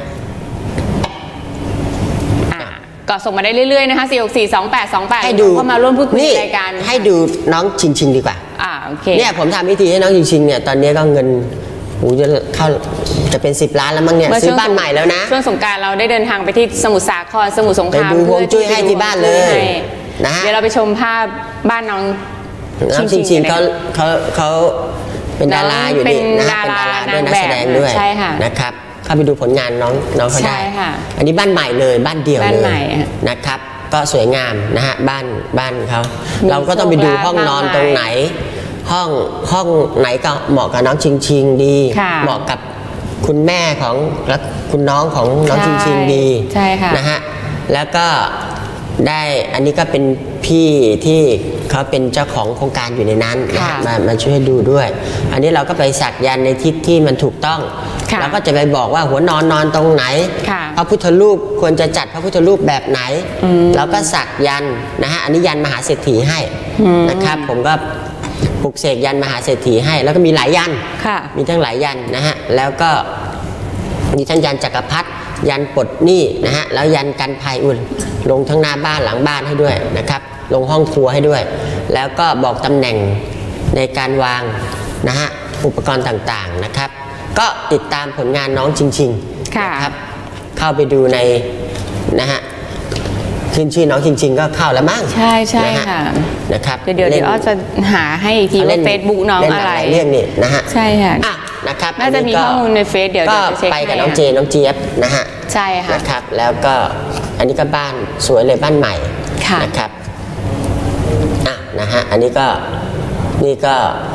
ก็ส่งมาได้เรื่อยๆนะคะ4642828 ให้ดูเข้ามาร่วมพูดคุยในรายการให้ดูน้องชิงดีกว่าโอเคเนี่ยผมทำวิธีให้น้องชิงเนี่ยตอนนี้ก็เงินจะเป็น10 ล้านแล้วมั้งเนี่ยซื้อบ้านใหม่แล้วนะช่วงสงกรานต์เราได้เดินทางไปที่สมุทรสาครสมุทรสงครามไปดูฮวงจุ้ยให้ที่บ้านเลยนะเดี๋ยวเราไปชมภาพบ้านน้องชิงเขาเป็นดาราอยู่นี่นะเป็นดาราด้วยนักแสดงด้วยนะครับเข้าไปดูผลงานน้องเขาได้อันนี้บ้านใหม่เลยบ้านเดี่ยวเลยนะครับก็สวยงามนะฮะบ้านเขาเราก็ต้องไปดูห้องนอนตรงไหนห้องไหนก็เหมาะกับน้องชิงดีเหมาะกับคุณแม่ของและคุณน้องของน้องชิงดีนะฮะแล้วก็ได้อันนี้ก็เป็นพี่ที่เขาเป็นเจ้าของโครงการอยู่ในนั้นมาช่วยดูด้วยอันนี้เราก็ไปสักยันในทิศที่มันถูกต้องเราก็จะไปบอกว่าหัวนอนตรงไหนพระพุทธรูปควรจะจัดพระพุทธรูปแบบไหนเราก็สักยันนะฮะอันนี้ยันมหาเศรษฐีให้นะครับผมก็ปลุกเสกยันมหาเศรษฐีให้แล้วก็มีหลายยันมีทั้งหลายยันนะฮะแล้วก็มีทั้งยันจักรพรรดิยันปลดหนี้นะฮะแล้วยันกันภัยอุ่นลงทั้งหน้าบ้านหลังบ้านให้ด้วยนะครับลงห้องครัวให้ด้วยแล้วก็บอกตำแหน่งในการวางนะฮะอุปกรณ์ต่างๆนะครับก็ติดตามผลงานน้องจริงๆนะครับเข้าไปดูในนะฮะขึ้นชื่อน้องจริงๆก็เข้าแล้วมั้งใช่ใช่ค่ะนะครับเดี๋ยวอ้อจะหาให้อีกทีว่าเฟซบุ๊กน้องอะไรเรื่องนี้นะฮะใช่ค่ะนะครับน่าจะมีข้อมูลในเฟซเดี๋ยวจะเช็คไปกับน้องเจน้องเจี๊ยบนะฮะใช่ค่ะนะครับแล้วก็อันนี้ก็บ้านสวยเลยบ้านใหม่นะครับนะฮะอันนี้ก็นี่ก็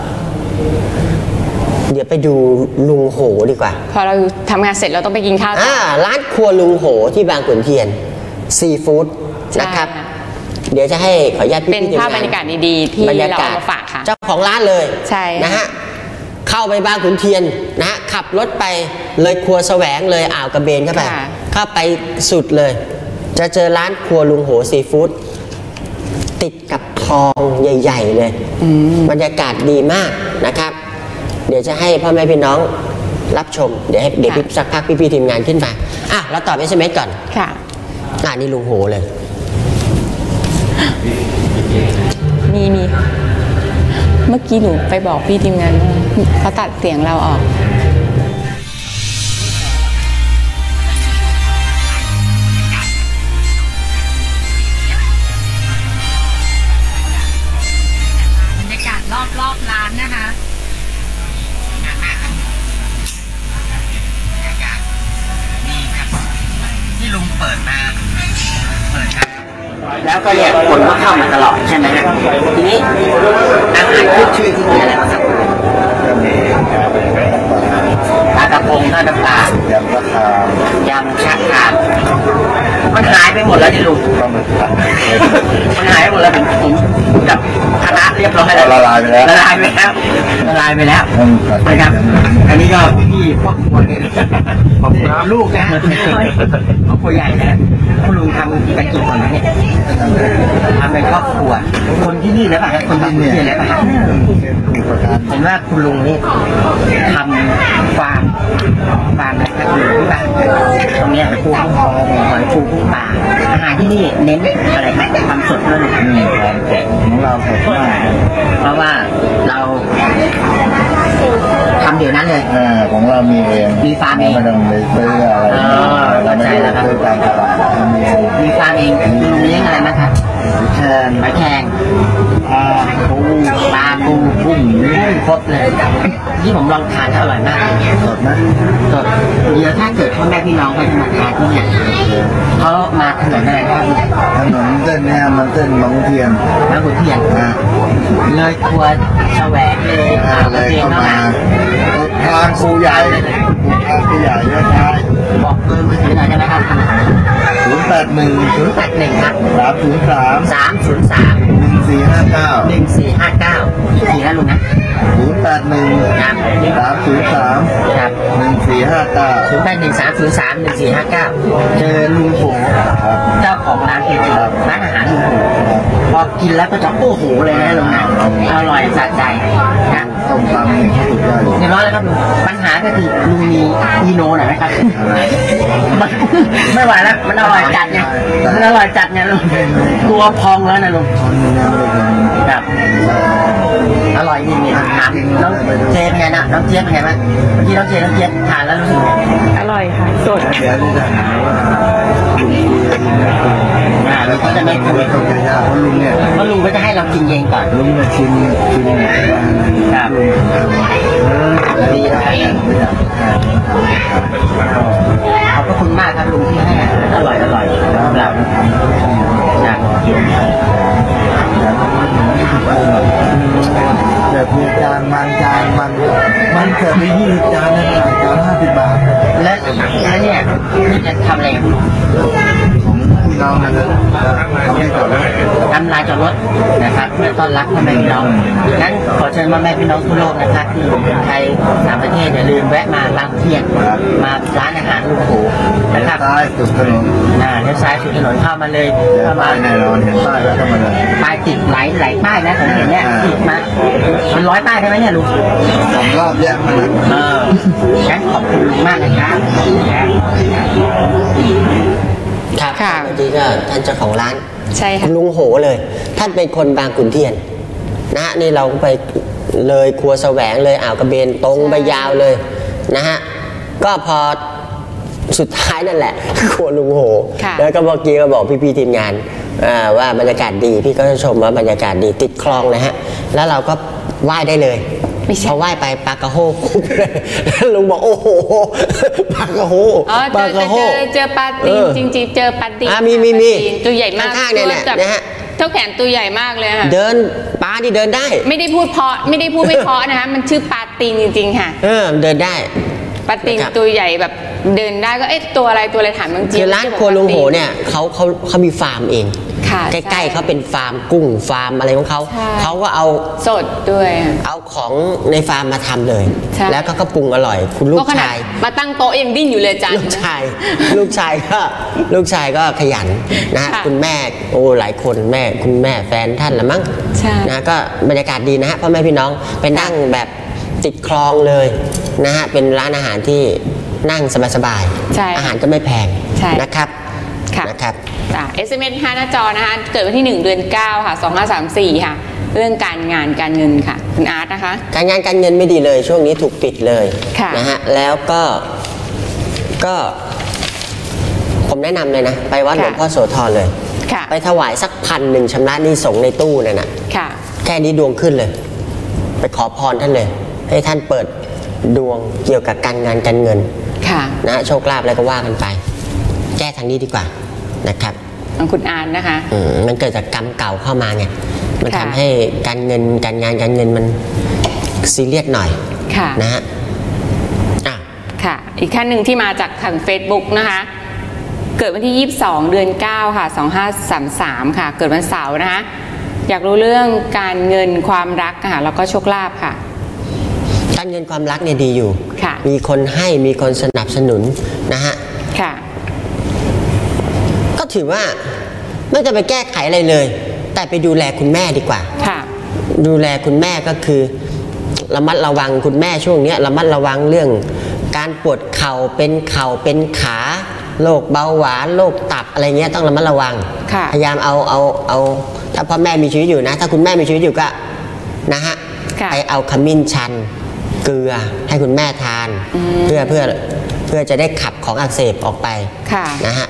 เดี๋ยวไปดูลุงโหดีกว่าพอเราทำงานเสร็จเราต้องไปกินข้าวร้านครัวลุงโหที่บางขุนเทียนซีฟู้ดนะครับเดี๋ยวจะให้ขออนุญาตพี่เป็นภาพบรรยากาศดีๆที่เราเอามาฝากค่ะเจ้าของร้านเลยใช่นะฮะเข้าไปบางขุนเทียนนะฮะขับรถไปเลยครัวแสวงเลยอ่าวกระเบนเข้าไปสุดเลยจะเจอร้านครัวลุงโหซีฟู้ดติดกับคลองใหญ่ๆเลยบรรยากาศดีมากนะครับเดี๋ยวจะให้พ่อแม่พี่น้องรับชมเดี๋ยวพี่สักพักพี่ทีมงานขึ้นมาเราตอบ SMS ก่อนค่ะนี่ลุงโหเลยมีเมื่อกี้หนูไปบอกพี่ทีมงานเขาตัดเสียงเราออกบรรยากาศรอบร้านนะคะที่ลุงเปิดมาแล้วก็เนี่ยคนก็เข้ามาตลอดใช่ไหมทีนี้อาหารขึ้นชื่อที่มีอะไรบ้างครับปลากระพงทอดน้ำปลายำชักขาดมันหายไปหมดแล้วที่ลุงมันหายไปหมดแล้วผมกับคณะเรียบร้อยแล้วละลายไปแล้วนะครับอันนี้ก็พี่พ่อครัวเนี่ยลูกนะครอบครัวใหญ่นะคุณลุงทำกันกี่คนเนี่ยทำเป็นครอบครัวคนที่นี่แล้วป่ะคนที่นี่แล้วป่ะเห็นว่าคุณลุงนี่ทำฟาร์มนะครับคุณลุงที่บ้านตรงนี้ปูหอยปูปลาอาหารที่นี่เน้นอะไรไหมความสดเลยความสดของเราสดมากเพราะว่าเราทำเดี๋ยวนั้นเลยของเรามีฟาร์มเองไม่ต้องไปซื้ออะไรเข้าใจแล้วครับตามตลาดมีฟาร์มเองคุณลุงเลี้ยงอะไรนะครับหอยแครงปลาปูกุ้งครบเลยที่ผมลองทานอร่อยมากสดนะสดเดี๋ยวถ้าเกิดพ่อแม่พี่น้องเขาจะมาทานที่เนี่ยเขามาถนนอะไรครับถนนเส้นนี้มันเส้นบางขุนเทียนเลยครัวแสวงเลยเข้ามาทางครูใหญ่เยอะใช่บอกเบอร์มือถือหน่อยได้ไหมครับ 081 ครับ 303 1459 อีกทีนะลุงนะ 081 ครับ 303 ครับ 1459 เจอลุงโหเจ้าของร้านเองร้านอาหารลุงโหพอกินแล้วก็จะโอ้โหเลยนะลุงนะอร่อยสะใจนะต้มตำนี่สุดยอดเรียบร้อยแล้วครับลุงปัญหาก็คือลุงมีอีโน่หน่อยไหมครับไม่ไหวแล้วมันอร่อยจัดไงลุงตัวพองแล้วนะลุงครับอร่อยจริงๆถามน้องเจนไงนะน้องเจี๊ยบไงมั้ยเมื่อกี้น้องเจี๊ยบทานแล้วรู้สึกอร่อยค่ะสดเราก็จะไม่คุยกับลุงเนี่ยเพราะลุงก็จะให้เรากินเองก่อนลุงจะชิมครับดีขอบพระคุณมากครับลุงที่ให้อร่อยครับแบบมีจานมันเกิดไป20 จานนะจาน50 บาทและเนี่ยนี่จะทำอะไรของผู้พี่น้องนะครับทำให้จอดรถทำลายจอดรถนะครับเพื่อต้อนรับพ่อแม่พี่น้องงั้นขอเชิญพ่อแม่พี่น้องทั่วโลกนะครับที่อยู่ไทยต่างประเทศอย่าลืมแวะมาบางเทียนมาร้านอาหารลุงหูนะครับซ้ายสุดถนนเลี้ยวซ้ายสุดถนนเข้ามาเลยเข้ามาแน่นอนเห็นป้ายแล้วก็มาเลยป้ายติดหลายป้ายนะผมเห็นเนี่ยติดมามัน100 ป้ายใช่ไหมเนี่ยลุง 2 รอบแยกมางั้นขอบคุณมากนะครับครับบางทีก็ท่านเจ้าของร้านใช่ค่ะลุงโหเลยท่านเป็นคนบางขุนเทียนนะฮะนี่เราไปเลยครัวแสวงเลยอ่าวกระเบนตรงไปยาวเลยนะฮะก็พอสุดท้ายนั่นแหละครัวลุงโหแล้วก็เมื่อกี้ก็บอกพี่ๆทีมงานว่าบรรยากาศดีพี่ก็จะชมว่าบรรยากาศดีติดคลองเลยฮะแล้วเราก็ไหว้ได้เลยพอไหว้ไปปลากระโฮคุบเลยลุงบอกโอ้โหปลากระโฮปลากระโฮเจอปลาตีนจริงๆเจอปลาตีนมีตัวใหญ่มากข้างๆเนี่ยนะฮะเท่าแขนตัวใหญ่มากเลยค่ะเดินปลาที่เดินได้ไม่ได้พูดไม่เพาะนะคะมันชื่อปลาตีนจริงๆค่ะเดินได้ปลาตีนตัวใหญ่แบบเดินได้ก็ตัวอะไรถามบางทีคือร้านครัวลุงโหเนี่ยเขามีฟาร์มเองใกล้ๆเขาเป็นฟาร์มกุ้งฟาร์มอะไรของเขาก็เอาสดด้วยเอาของในฟาร์มมาทำเลยแล้วก็ปรุงอร่อยคุณลูกชายมาตั้งโต๊ะยังดิ้นอยู่เลยจ้ะลูกชายก็ขยันนะคุณแม่หลายคนคุณแม่แฟนท่านละมั้งนะก็บรรยากาศดีนะฮะพ่อแม่พี่น้องไปนั่งแบบติดคลองเลยนะฮะเป็นร้านอาหารที่นั่งสบายๆอาหารก็ไม่แพงนะครับ SMS หน้าจอนะคะเกิดวันที่1 เดือน 9 ค่ะ2534ค่ะเรื่องการงานการเงินค่ะคุณอาร์ตนะคะการงานการเงินไม่ดีเลยช่วงนี้ถูกปิดเลยนะฮะแล้วก็ผมแนะนำเลยนะไปวัดหลวงพ่อโสธรเลยไปถวายสัก1,000ชำระหนี้สงฆ์ในตู้นั่นน่ะแค่นี้ดวงขึ้นเลยไปขอพรท่านเลยให้ท่านเปิดดวงเกี่ยวกับการงานการเงินนะโชคลาภอะไรก็ว่ากันไปแก้ทางนี้ดีกว่านะครับคุณอาร์ตนะคะมันเกิดจากกรรมเก่าเข้ามาไงมันทำให้การเงินการงานการเงินมันซีเรียสหน่อยนะฮะค่ะอีกท่านหนึ่งที่มาจากทาง Facebook นะคะเกิดวันที่22 เดือน 9 ค่ะ2533ค่ะเกิดวันเสาร์นะคะอยากรู้เรื่องการเงินความรักค่ะแล้วก็โชคลาภค่ะการเงินความรักเนี่ยดีอยู่มีคนให้มีคนสนับสนุนนะฮะก็ถือว่าไม่จะไปแก้ไขอะไรเลยแต่ไปดูแลคุณแม่ดีกว่าดูแลคุณแม่ก็คือระมัดระวังคุณแม่ช่วงนี้ระมัดระวังเรื่องการปวดเข่าเป็นขาโรคเบาหวานโรคตับอะไรเงี้ยต้องระมัดระวังพยายามเอาถ้าพ่อแม่มีชีวิตอยู่นะถ้าคุณแม่มีชีวิตอยู่ก็นะฮะไปเอาขมิ้นชันเกลือให้คุณแม่ทานเพื่อจะได้ขับของอักเสบออกไปนะฮะ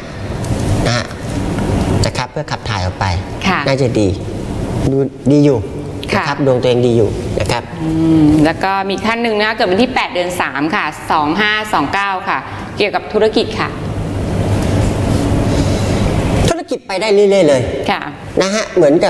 นะครับเพื่อขับถ่ายออกไปน่าจะดีอยู่นะครับดวงตัวเองดีอยู่นะครับแล้วก็มีท่านหนึ่งนะเกิดวันที่8 เดือน 3 ค่ะ2529ค่ะเกี่ยวกับธุรกิจค่ะธุรกิจไปได้เรื่อยๆเลยนะฮะเหมือนกับ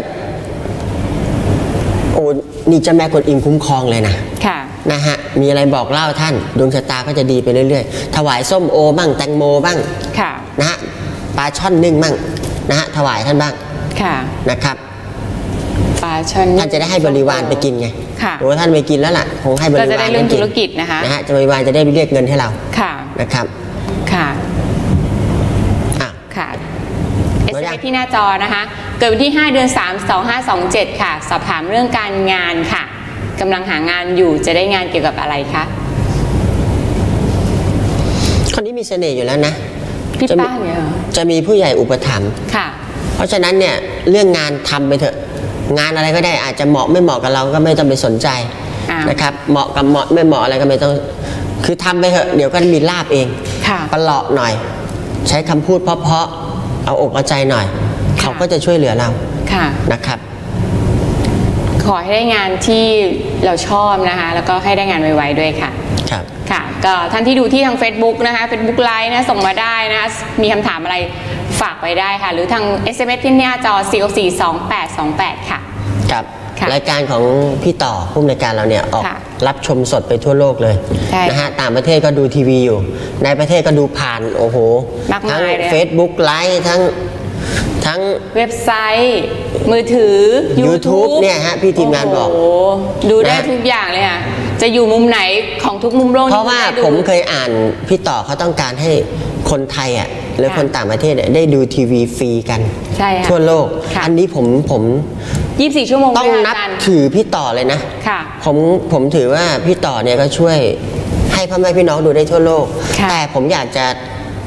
นี่เจ้าแม่กวนอิมคุ้มครองเลยนะฮะมีอะไรบอกเล่าท่านดวงชะตาก็จะดีไปเรื่อยๆถวายส้มโอบ้างแตงโมบ้างนะฮะปลาช่อนนึ่งบ้างนะฮะถวายท่านบ้างนะครับปลาช่อนท่านจะได้ให้บริวารไปกินไงโอ้ท่านไปกินแล้วล่ะคงให้บริวารจะได้เรื่องธุรกิจนะคะนะฮะบริวารจะได้เรียกเงินให้เรานะครับ SMS ที่หน้าจอนะคะเกิดวันที่5 เดือน 3 2527ค่ะสอบถามเรื่องการงานค่ะกำลังหางานอยู่จะได้งานเกี่ยวกับอะไรคะคนนี้มีเสน่ห์อยู่แล้วนะพี่ป้าเนี่ยจะมีผู้ใหญ่อุปถัมภ์เพราะฉะนั้นเนี่ยเรื่องงานทำไปเถอะงานอะไรก็ได้อาจจะเหมาะไม่เหมาะกับเราก็ไม่ต้องไปสนใจนะครับเหมาะกับเหมาะไม่เหมาะอะไรก็ไม่ต้องคือทำไปเถอะเดี๋ยวก็มีลาบเองประหลาะหน่อยใช้คำพูดเพราะเอาอกเอาใจหน่อยเขาก็จะช่วยเหลือเรานะครับขอให้ได้งานที่เราชอบนะคะแล้วก็ให้ได้งานไวๆด้วยค่ะค่ะก็ท่านที่ดูที่ทาง Facebook นะคะ Facebook Live นะส่งมาได้นะมีคำถามอะไรฝากไว้ได้ค่ะหรือทาง SMS ที่หน้าจอ 4642828 ค่ะครับรายการของพี่ต่อผู้อำนวยการเราเนี่ยออกรับชมสดไปทั่วโลกเลยนะฮะต่างประเทศก็ดูทีวีอยู่ในประเทศก็ดูผ่านโอ้โหทั้ง Facebook Live ทั้งทั้งเว็บไซต์มือถือ YouTube เนี่ยฮะพี่ทีมงานบอกดูได้ทุกอย่างเลยค่ะจะอยู่มุมไหนของทุกมุมโลกเพราะว่าผมเคยอ่านพี่ต่อเขาต้องการให้คนไทยอ่ะหรือคนต่างประเทศได้ดูทีวีฟรีกันทั่วโลกอันนี้ผม 24 ชั่วโมงต้องนับถือพี่ต่อเลยนะผมถือว่าพี่ต่อเนี่ยก็ช่วยให้พ่อแม่พี่น้องดูได้ทั่วโลกแต่ผมอยากจะ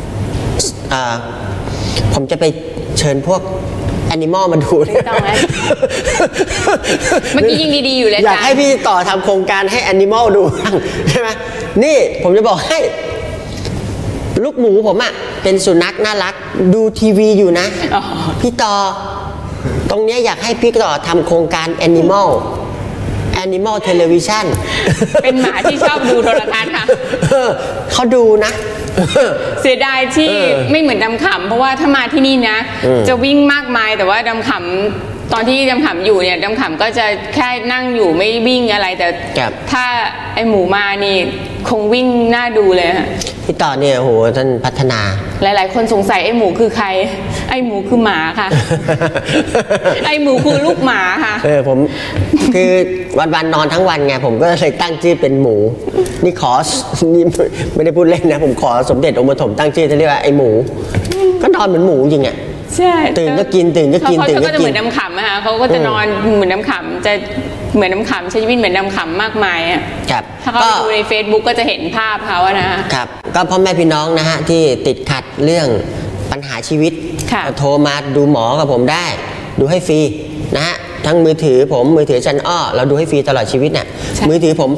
ผมจะไปเชิญพวกแอนิมอลมาดูไม่ต้องไหมเมื่อกี้ยิงดีๆอยู่เลยอยากให้พี่ต่อทำโครงการให้แอนิมอลดูใช่ไหมนี่ผมจะบอกให้ลูกหมูผมอ่ะเป็นสุนัขน่ารักดูทีวีอยู่นะพี่ต่อตรงนี้อยากให้พี่ต่อทำโครงการแอนิมอลเทเลวิชั่นเป็นหมาที่ชอบดูโทรทัศน์ค่ะเขาดูนะเสียดายที่ไม่เหมือนดำขำเพราะว่าถ้ามาที่นี่นะจะวิ่งมากมายแต่ว่าดำขำตอนที่ดำขำอยู่เนี่ยดำขำก็จะแค่นั่งอยู่ไม่วิ่งอะไรแต่ถ้าไอหมูมานี่คงวิ่งน่าดูเลยฮะพี่ต่อเนี่ยโหท่านพัฒนาหลายๆคนสงสัยไอหมูคือใครไอหมูคือหมาค่ะไอหมูคือลูกหมาค่ะผมคือวันนอนทั้งวันไงผมก็เลยตั้งชื่อเป็นหมูนี่นี่ไม่ได้พูดเล่นนะผมขอสมเด็จองค์ปฐมตั้งชื่อจะเรียกว่าไอหมูก็นอนเหมือนหมูจริงอ่ะใช่ตื่นก็กินตื่นก็กินตื่นก็จะเหมือนน้ำขำนะคะเขาก็จะนอนเหมือนน้ำขำจะเหมือนน้ำขำใช้ชีวิตเหมือนน้ำขำมากมายอ่ะถ้าเขาดูใน Facebook ก็จะเห็นภาพเขาอะนะครับก็พ่อแม่พี่น้องนะฮะที่ติดขัดเรื่องปัญหาชีวิตโทรมาดูหมอกับผมได้ดูให้ฟรีนะฮะทั้งมือถือผมมือถือจันอ้อเราดูให้ฟรีตลอดชีวิตเนี่ยมือถือผม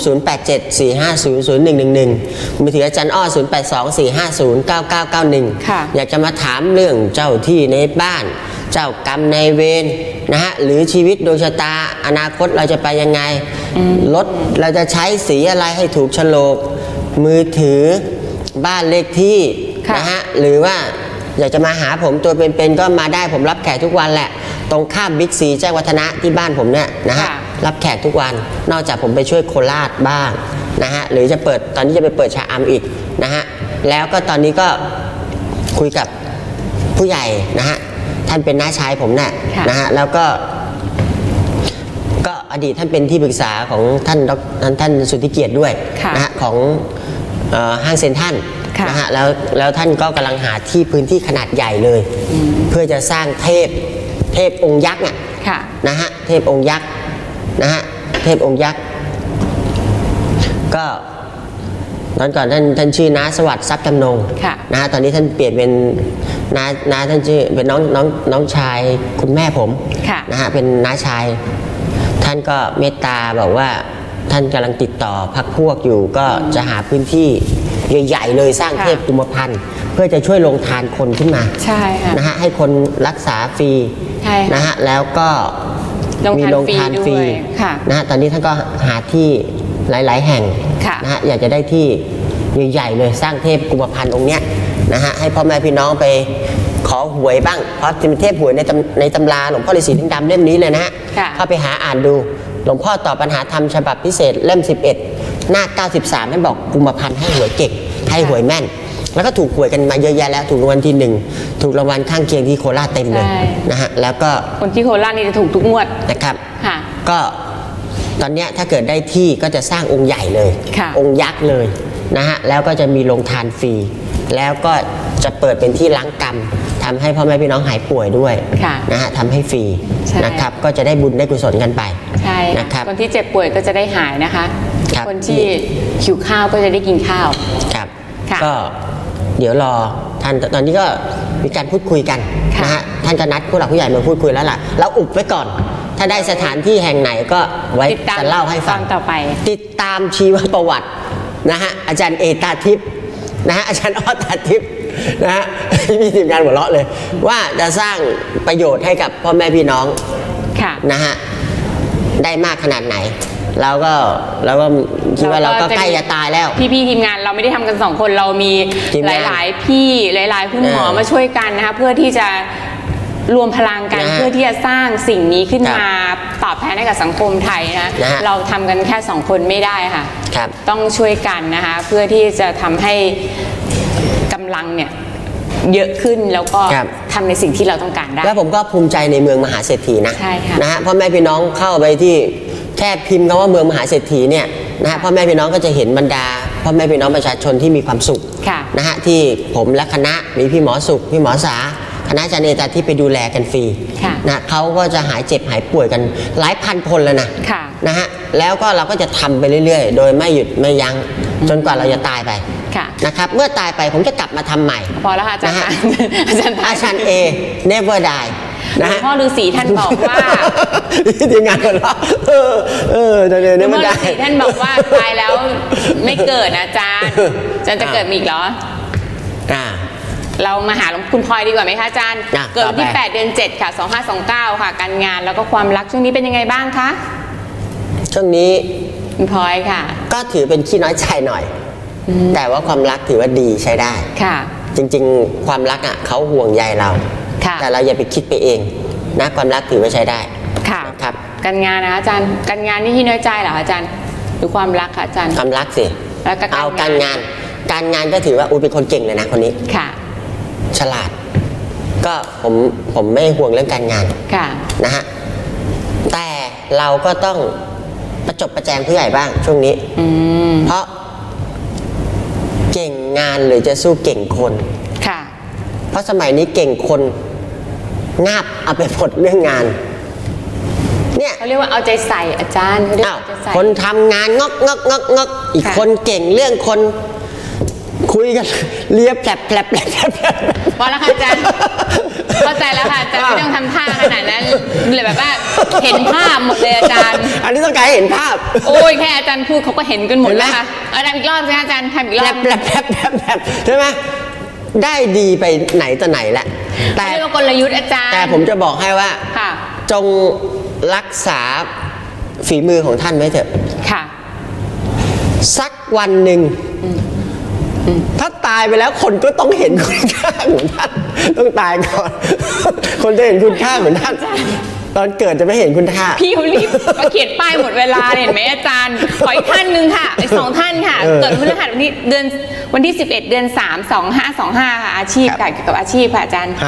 0874500111มือถืออาจารย์อ้อ0824509991อยากจะมาถามเรื่องเจ้าที่ในบ้านเจ้ากรรมนายเวรนะฮะหรือชีวิตดวงชะตาอนาคตเราจะไปยังไงรถเราจะใช้สีอะไรให้ถูกโฉลกมือถือบ้านเลขที่นะฮะหรือว่าอยากจะมาหาผมตัวเป็นๆก็มาได้ผมรับแขกทุกวันแหละตรงข้ามบิ๊กซีแจ้งวัฒนะที่บ้านผมเนี่ยนะฮะรับแขกทุกวันนอกจากผมไปช่วยโคราชบ้างนะฮะหรือจะเปิดตอนนี้จะไปเปิดชะอำอีกนะฮะแล้วก็ตอนนี้ก็คุยกับผู้ใหญ่นะฮะท่านเป็นน้าชายผมเนี่ยนะฮะแล้วก็อดีตท่านเป็นที่ปรึกษาของท่านสุทธิเกียรติด้วยนะฮะของห้างเซ็นทรัลนะฮะแล้วท่านก็กำลังหาที่พื้นที่ขนาดใหญ่เลยเพื่อจะสร้างเทพองค์ยักษ์นะฮะเทพองค์ยักษ์นะฮะเทพองค์ยักษ์ก็ตอนก่อนท่านชื่อน้าสวัสดิ์ทรัพย์จำนงนะฮะตอนนี้ท่านเปลี่ยนเป็นน้าท่านชื่อเป็นน้องชายคุณแม่ผมนะฮะเป็นน้าชายท่านก็เมตตาบอกว่าท่านกำลังติดต่อพรรคพวกอยู่ก็จะหาพื้นที่ใหญ่ๆเลยสร้างเทพกุมพันธ์เพื่อจะช่วยลงทานคนขึ้นมานะฮะให้คนรักษาฟรีนะฮะแล้วก็มีลงทานฟรีนะฮะตอนนี้ท่านก็หาที่หลายๆแห่งนะฮะอยากจะได้ที่ใหญ่ๆเลยสร้างเทพกุมพันธ์องค์เนี้ยนะฮะให้พ่อแม่พี่น้องไปขอหวยบ้างเพราะเทพหวยในตำราหลวงพ่อฤาษีลิงดำเล่มนี้เลยนะฮะเข้าไปหาอ่านดูหลวงพ่อตอบปัญหาธรรมฉบับพิเศษเล่ม11หน้า93ให้บอกกุมพันธ์ให้หวยเก่งให้หวยแม่นแล้วก็ถูกหวยกันมาเยอะแยะแล้วถูกรางวัลที่1ถูกรางวัลข้างเคียงที่โคราชเต็มเลยนะฮะแล้วก็คนที่โคราชนี่จะถูกทุกงวดนะครับก็ตอนนี้ถ้าเกิดได้ที่ก็จะสร้างองค์ใหญ่เลยองค์ยักษ์เลยนะฮะแล้วก็จะมีโรงทานฟรีแล้วก็จะเปิดเป็นที่ล้างกรรมทำให้พ่อแม่พี่น้องหายป่วยด้วยนะฮะทำให้ฟรีนะครับก็จะได้บุญได้กุศลกันไปนะครับคนที่เจ็บป่วยก็จะได้หายนะคะคนที่หิวข้าวก็จะได้กินข้าวครับก็เดี๋ยวรอท่านตอนนี้ก็มีการพูดคุยกันนะฮะท่านจะนัดผู้หลักผู้ใหญ่มาพูดคุยแล้วล่ะแล้วอุบไว้ก่อนถ้าได้สถานที่แห่งไหนก็ไว้จะเล่าให้ฟังต่อไปติดตามชีวประวัตินะฮะอาจารย์เอตาทิพย์นะฮะอาจารย์อ้อตาทิพย์นะฮะมีทีมงานหัวเราะเลยว่าจะสร้างประโยชน์ให้กับพ่อแม่พี่น้องนะฮะได้มากขนาดไหนเราก็คิดว่าเราก็ใกล้จะตายแล้วพี่ทีมงานเราไม่ได้ทำกัน2คนเรามีหลายๆพี่หลายๆคุณหมอมาช่วยกันนะคะเพื่อที่จะรวมพลังกันเพื่อที่จะสร้างสิ่งนี้ขึ้นมาตอบแทนให้กับสังคมไทยนะเราทำกันแค่2คนไม่ได้ค่ะต้องช่วยกันนะคะเพื่อที่จะทำให้กำลังเนี่ยเยอะขึ้นแล้วก็ทำในสิ่งที่เราต้องการได้แล้วผมก็ภูมิใจในเมืองมหาเศรษฐีนะใช่ค่ะนะฮะพ่อแม่พี่น้องเข้าไปที่แค่พิมพ์คำว่าเมืองมหาเศรษฐีเนี่ยนะฮะพ่อแม่พี่น้องก็จะเห็นบรรดาพ่อแม่พี่น้องประชาชนที่มีความสุขนะฮะที่ผมและคณะมีพี่หมอสุขพี่หมอสาคณะอาจารย์เอตาที่ไปดูแลกันฟรีนะเขาก็จะหายเจ็บหายป่วยกันหลายพันคนแล้วนะฮะแล้วก็เราก็จะทำไปเรื่อยๆโดยไม่หยุดไม่ยั้งจนกว่าเราจะตายไปนะครับเมื่อตายไปผมจะกลับมาทำใหม่พอแล้วค่ะอาจารย์อาจารย์เอ never die นะฮะพ่อฤาษีท่านบอกว่าทีมงานคนละเดี๋ยวนี้ไม่ได้ท่านบอกว่าตายแล้วไม่เกิดนะอาจารย์จะเกิดมีอีกเหรอเรามาหาคุณพลอยดีกว่าไหมคะอาจารย์เกิดที่8 เดือน 7ค่ะ2529ค่ะการงานแล้วก็ความรักช่วงนี้เป็นยังไงบ้างคะช่วงนี้คุณพลอยค่ะก็ถือเป็นขี้น้อยใจหน่อยแต่ว่าความรักถือว่าดีใช้ได้ค่ะจริงๆความรักอ่ะเขาห่วงใยเราแต่เราอย่าไปคิดไปเองนะความรักถือว่าใช้ได้ค่ะครับการงานนะอาจารย์การงานนี่ที่น้อยใจเหรออาจารย์หรือความรักค่ะอาจารย์ความรักสิเอาการงานก็ถือว่าเป็นคนเก่งเลยนะคนนี้ค่ะฉลาดก็ผมไม่ห่วงเรื่องการงานนะฮะแต่เราก็ต้องประจบประแจงผู้ใหญ่บ้างช่วงนี้เพราะเก่งงานหรือจะสู้เก่งคนเพราะสมัยนี้เก่งคนงาบเอาไปผลเรื่องงานเนี่ยเขาเรียกว่าเอาใจใส่อาจารย์เขาเรียกเอาใจใส่คนทำงานงอกอีกคนเก่งเรื่องคนคุยกันเลียบแผลบพอแล้วค่ะอาจารย์เข้าใจแล้วค่ะอาจารย์ไม่ต้องทำท่าขนาดนั้นเลยแบบว่าเห็นภาพหมดเลยอาจารย์อันนี้ต้องการเห็นภาพโอ้ยแค่อาจารย์พูดเขาก็เห็นกันหมดแล้วค่ะอาจารย์อีกรอบสิอาจารย์ทำอีกรอบใช่ไหมได้ดีไปไหนต่อไหนแหละแต่เรียกว่ากลยุทธ์อาจารย์แต่ผมจะบอกให้ว่าจงรักษาฝีมือของท่านไว้เถอะค่ะสักวันหนึ่งถ้าตายไปแล้วคนก็ต้องเห็นคุณค่าของท่านต้องตายก่อนคนจะเห็นคุณค่าของท่านตอนเกิดจะไม่เห็นคุณค่าพี่เขารีบมาเขียนป้ายหมดเวลาเห็นไหมอาจารย์ขออีกท่านหนึ่งค่ะอีก2 ท่านค่ะเกิดพฤหัสวันที่11 เดือน 3 2525ค่ะอาชีพเกี่ยวกับอาชีพค่ะอาจารย์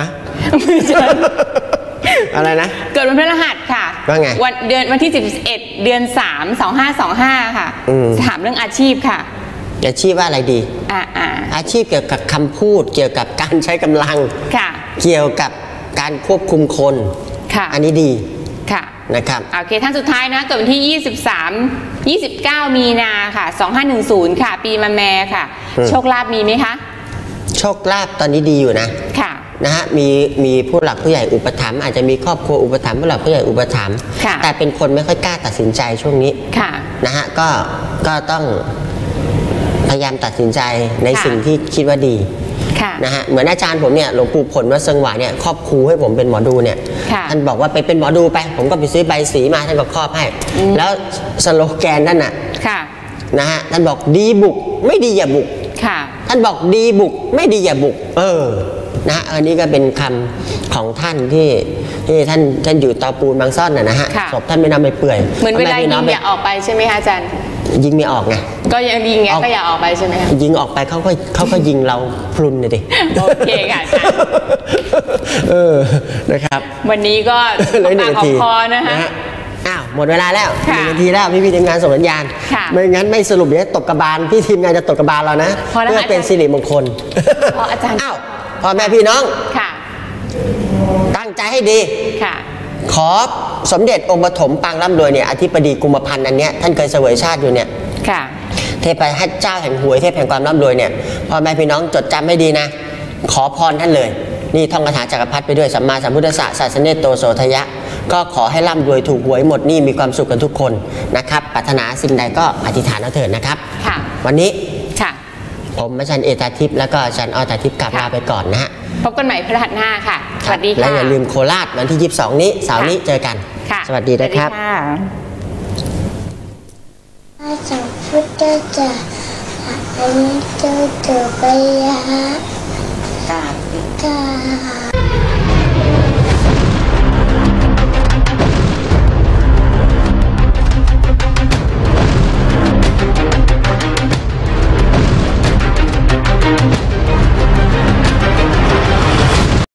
อะไรนะเกิดวันพฤหัสค่ะว่าไงวันที่11 เดือน 3 2525ค่ะถามเรื่องอาชีพค่ะอาชีพว่าอะไรดีอาชีพเกี่ยวกับคำพูดเกี่ยวกับการใช้กำลังเกี่ยวกับการควบคุมคนอันนี้ดีนะครับโอเคท่านสุดท้ายนะเกิดวันที่29 มีนาค่ะ2510ค่ะปีมะแม่ค่ะโชคลาภมีไหมคะโชคลาภตอนนี้ดีอยู่นะนะฮะมีผู้หลักผู้ใหญ่อุปถัมภ์อาจจะมีครอบครัวอุปถัมภ์ผู้หลักผู้ใหญ่อุปถัมภ์แต่เป็นคนไม่ค่อยกล้าตัดสินใจช่วงนี้นะฮะก็ต้องพยายามตัดสินใจในสิ่งที่คิดว่าดีนะฮะเหมือนอาจารย์ผมเนี่ยหลวงปู่ผลวัดเซิงหวาเนี่ยครอบครูให้ผมเป็นหมอดูเนี่ยท่านบอกว่าไปเป็นหมอดูไปผมก็ไปซื้อใบสีมาท่านก็ครอบให้แล้วสโลแกนนั่นน่ะนะฮะท่านบอกดีบุกไม่ดีอย่าบุกท่านบอกดีบุกไม่ดีอย่าบุกนะฮะอันนี้ก็เป็นคำของท่านที่ท่านอยู่ตอปูนบางซ่อนนะฮะศพท่านไม่นำไปเปื่อยเหมือนเวลายิงอย่าออกไปใช่ไหมคะอาจารย์ยิงไม่ออกไงก็ยังยิงไงก็อย่าออกไปใช่ไหมคะยิงออกไปเขาก็ยิงเราพลุนเลยดิโอเคค่ะอาจารย์นะครับวันนี้ก็ปากของคอนะคะหมดเวลาแล้ว1 นาทีแล้วพี่ทีมงานส่งสัญญาณไม่งั้นไม่สรุปเดี๋ยวตกกระบาลพี่ทีมงานจะตกกระบาลเรานะเพื่อเป็นสิริมงคลอาจารย์พ่อแม่พี่น้องตั้งใจให้ดีขอสมเด็จองค์ปฐมปางร่ำรวยเนี่ยอธิปดีกุมพันธ์อันเนี้ยท่านเคยเสวยชาติอยู่เนี่ยเทพให้เจ้าแห่งหวยเทพแห่งความร่ำรวยเนี่ยพ่อแม่พี่น้องจดจำให้ดีนะขอพรท่านเลยนี่ท่องคาถาจักรพรรดิไปด้วยสัมมาสัมพุทธัสสะศาสเนโตโสทยะก็ขอให้ร่ำรวยถูกหวยหมดนี่มีความสุขกันทุกคนนะครับปรารถนาสิ่งใดก็อธิษฐานเอาเถิดนะครับวันนี้ผมอาจารย์เอตาทิพย์แล้วก็อาจารย์อตาทิพย์กลับลาไปก่อนนะฮะพบกันใหม่พฤหัสหน้าค่ะสวัสดีค่ะและอย่าลืมโคราชวันที่22นี้เสาร์นี้เจอกันสวัสดีนะครับพระสัมพุทธเจ้าอันนี้เจ้าไปยะกราบ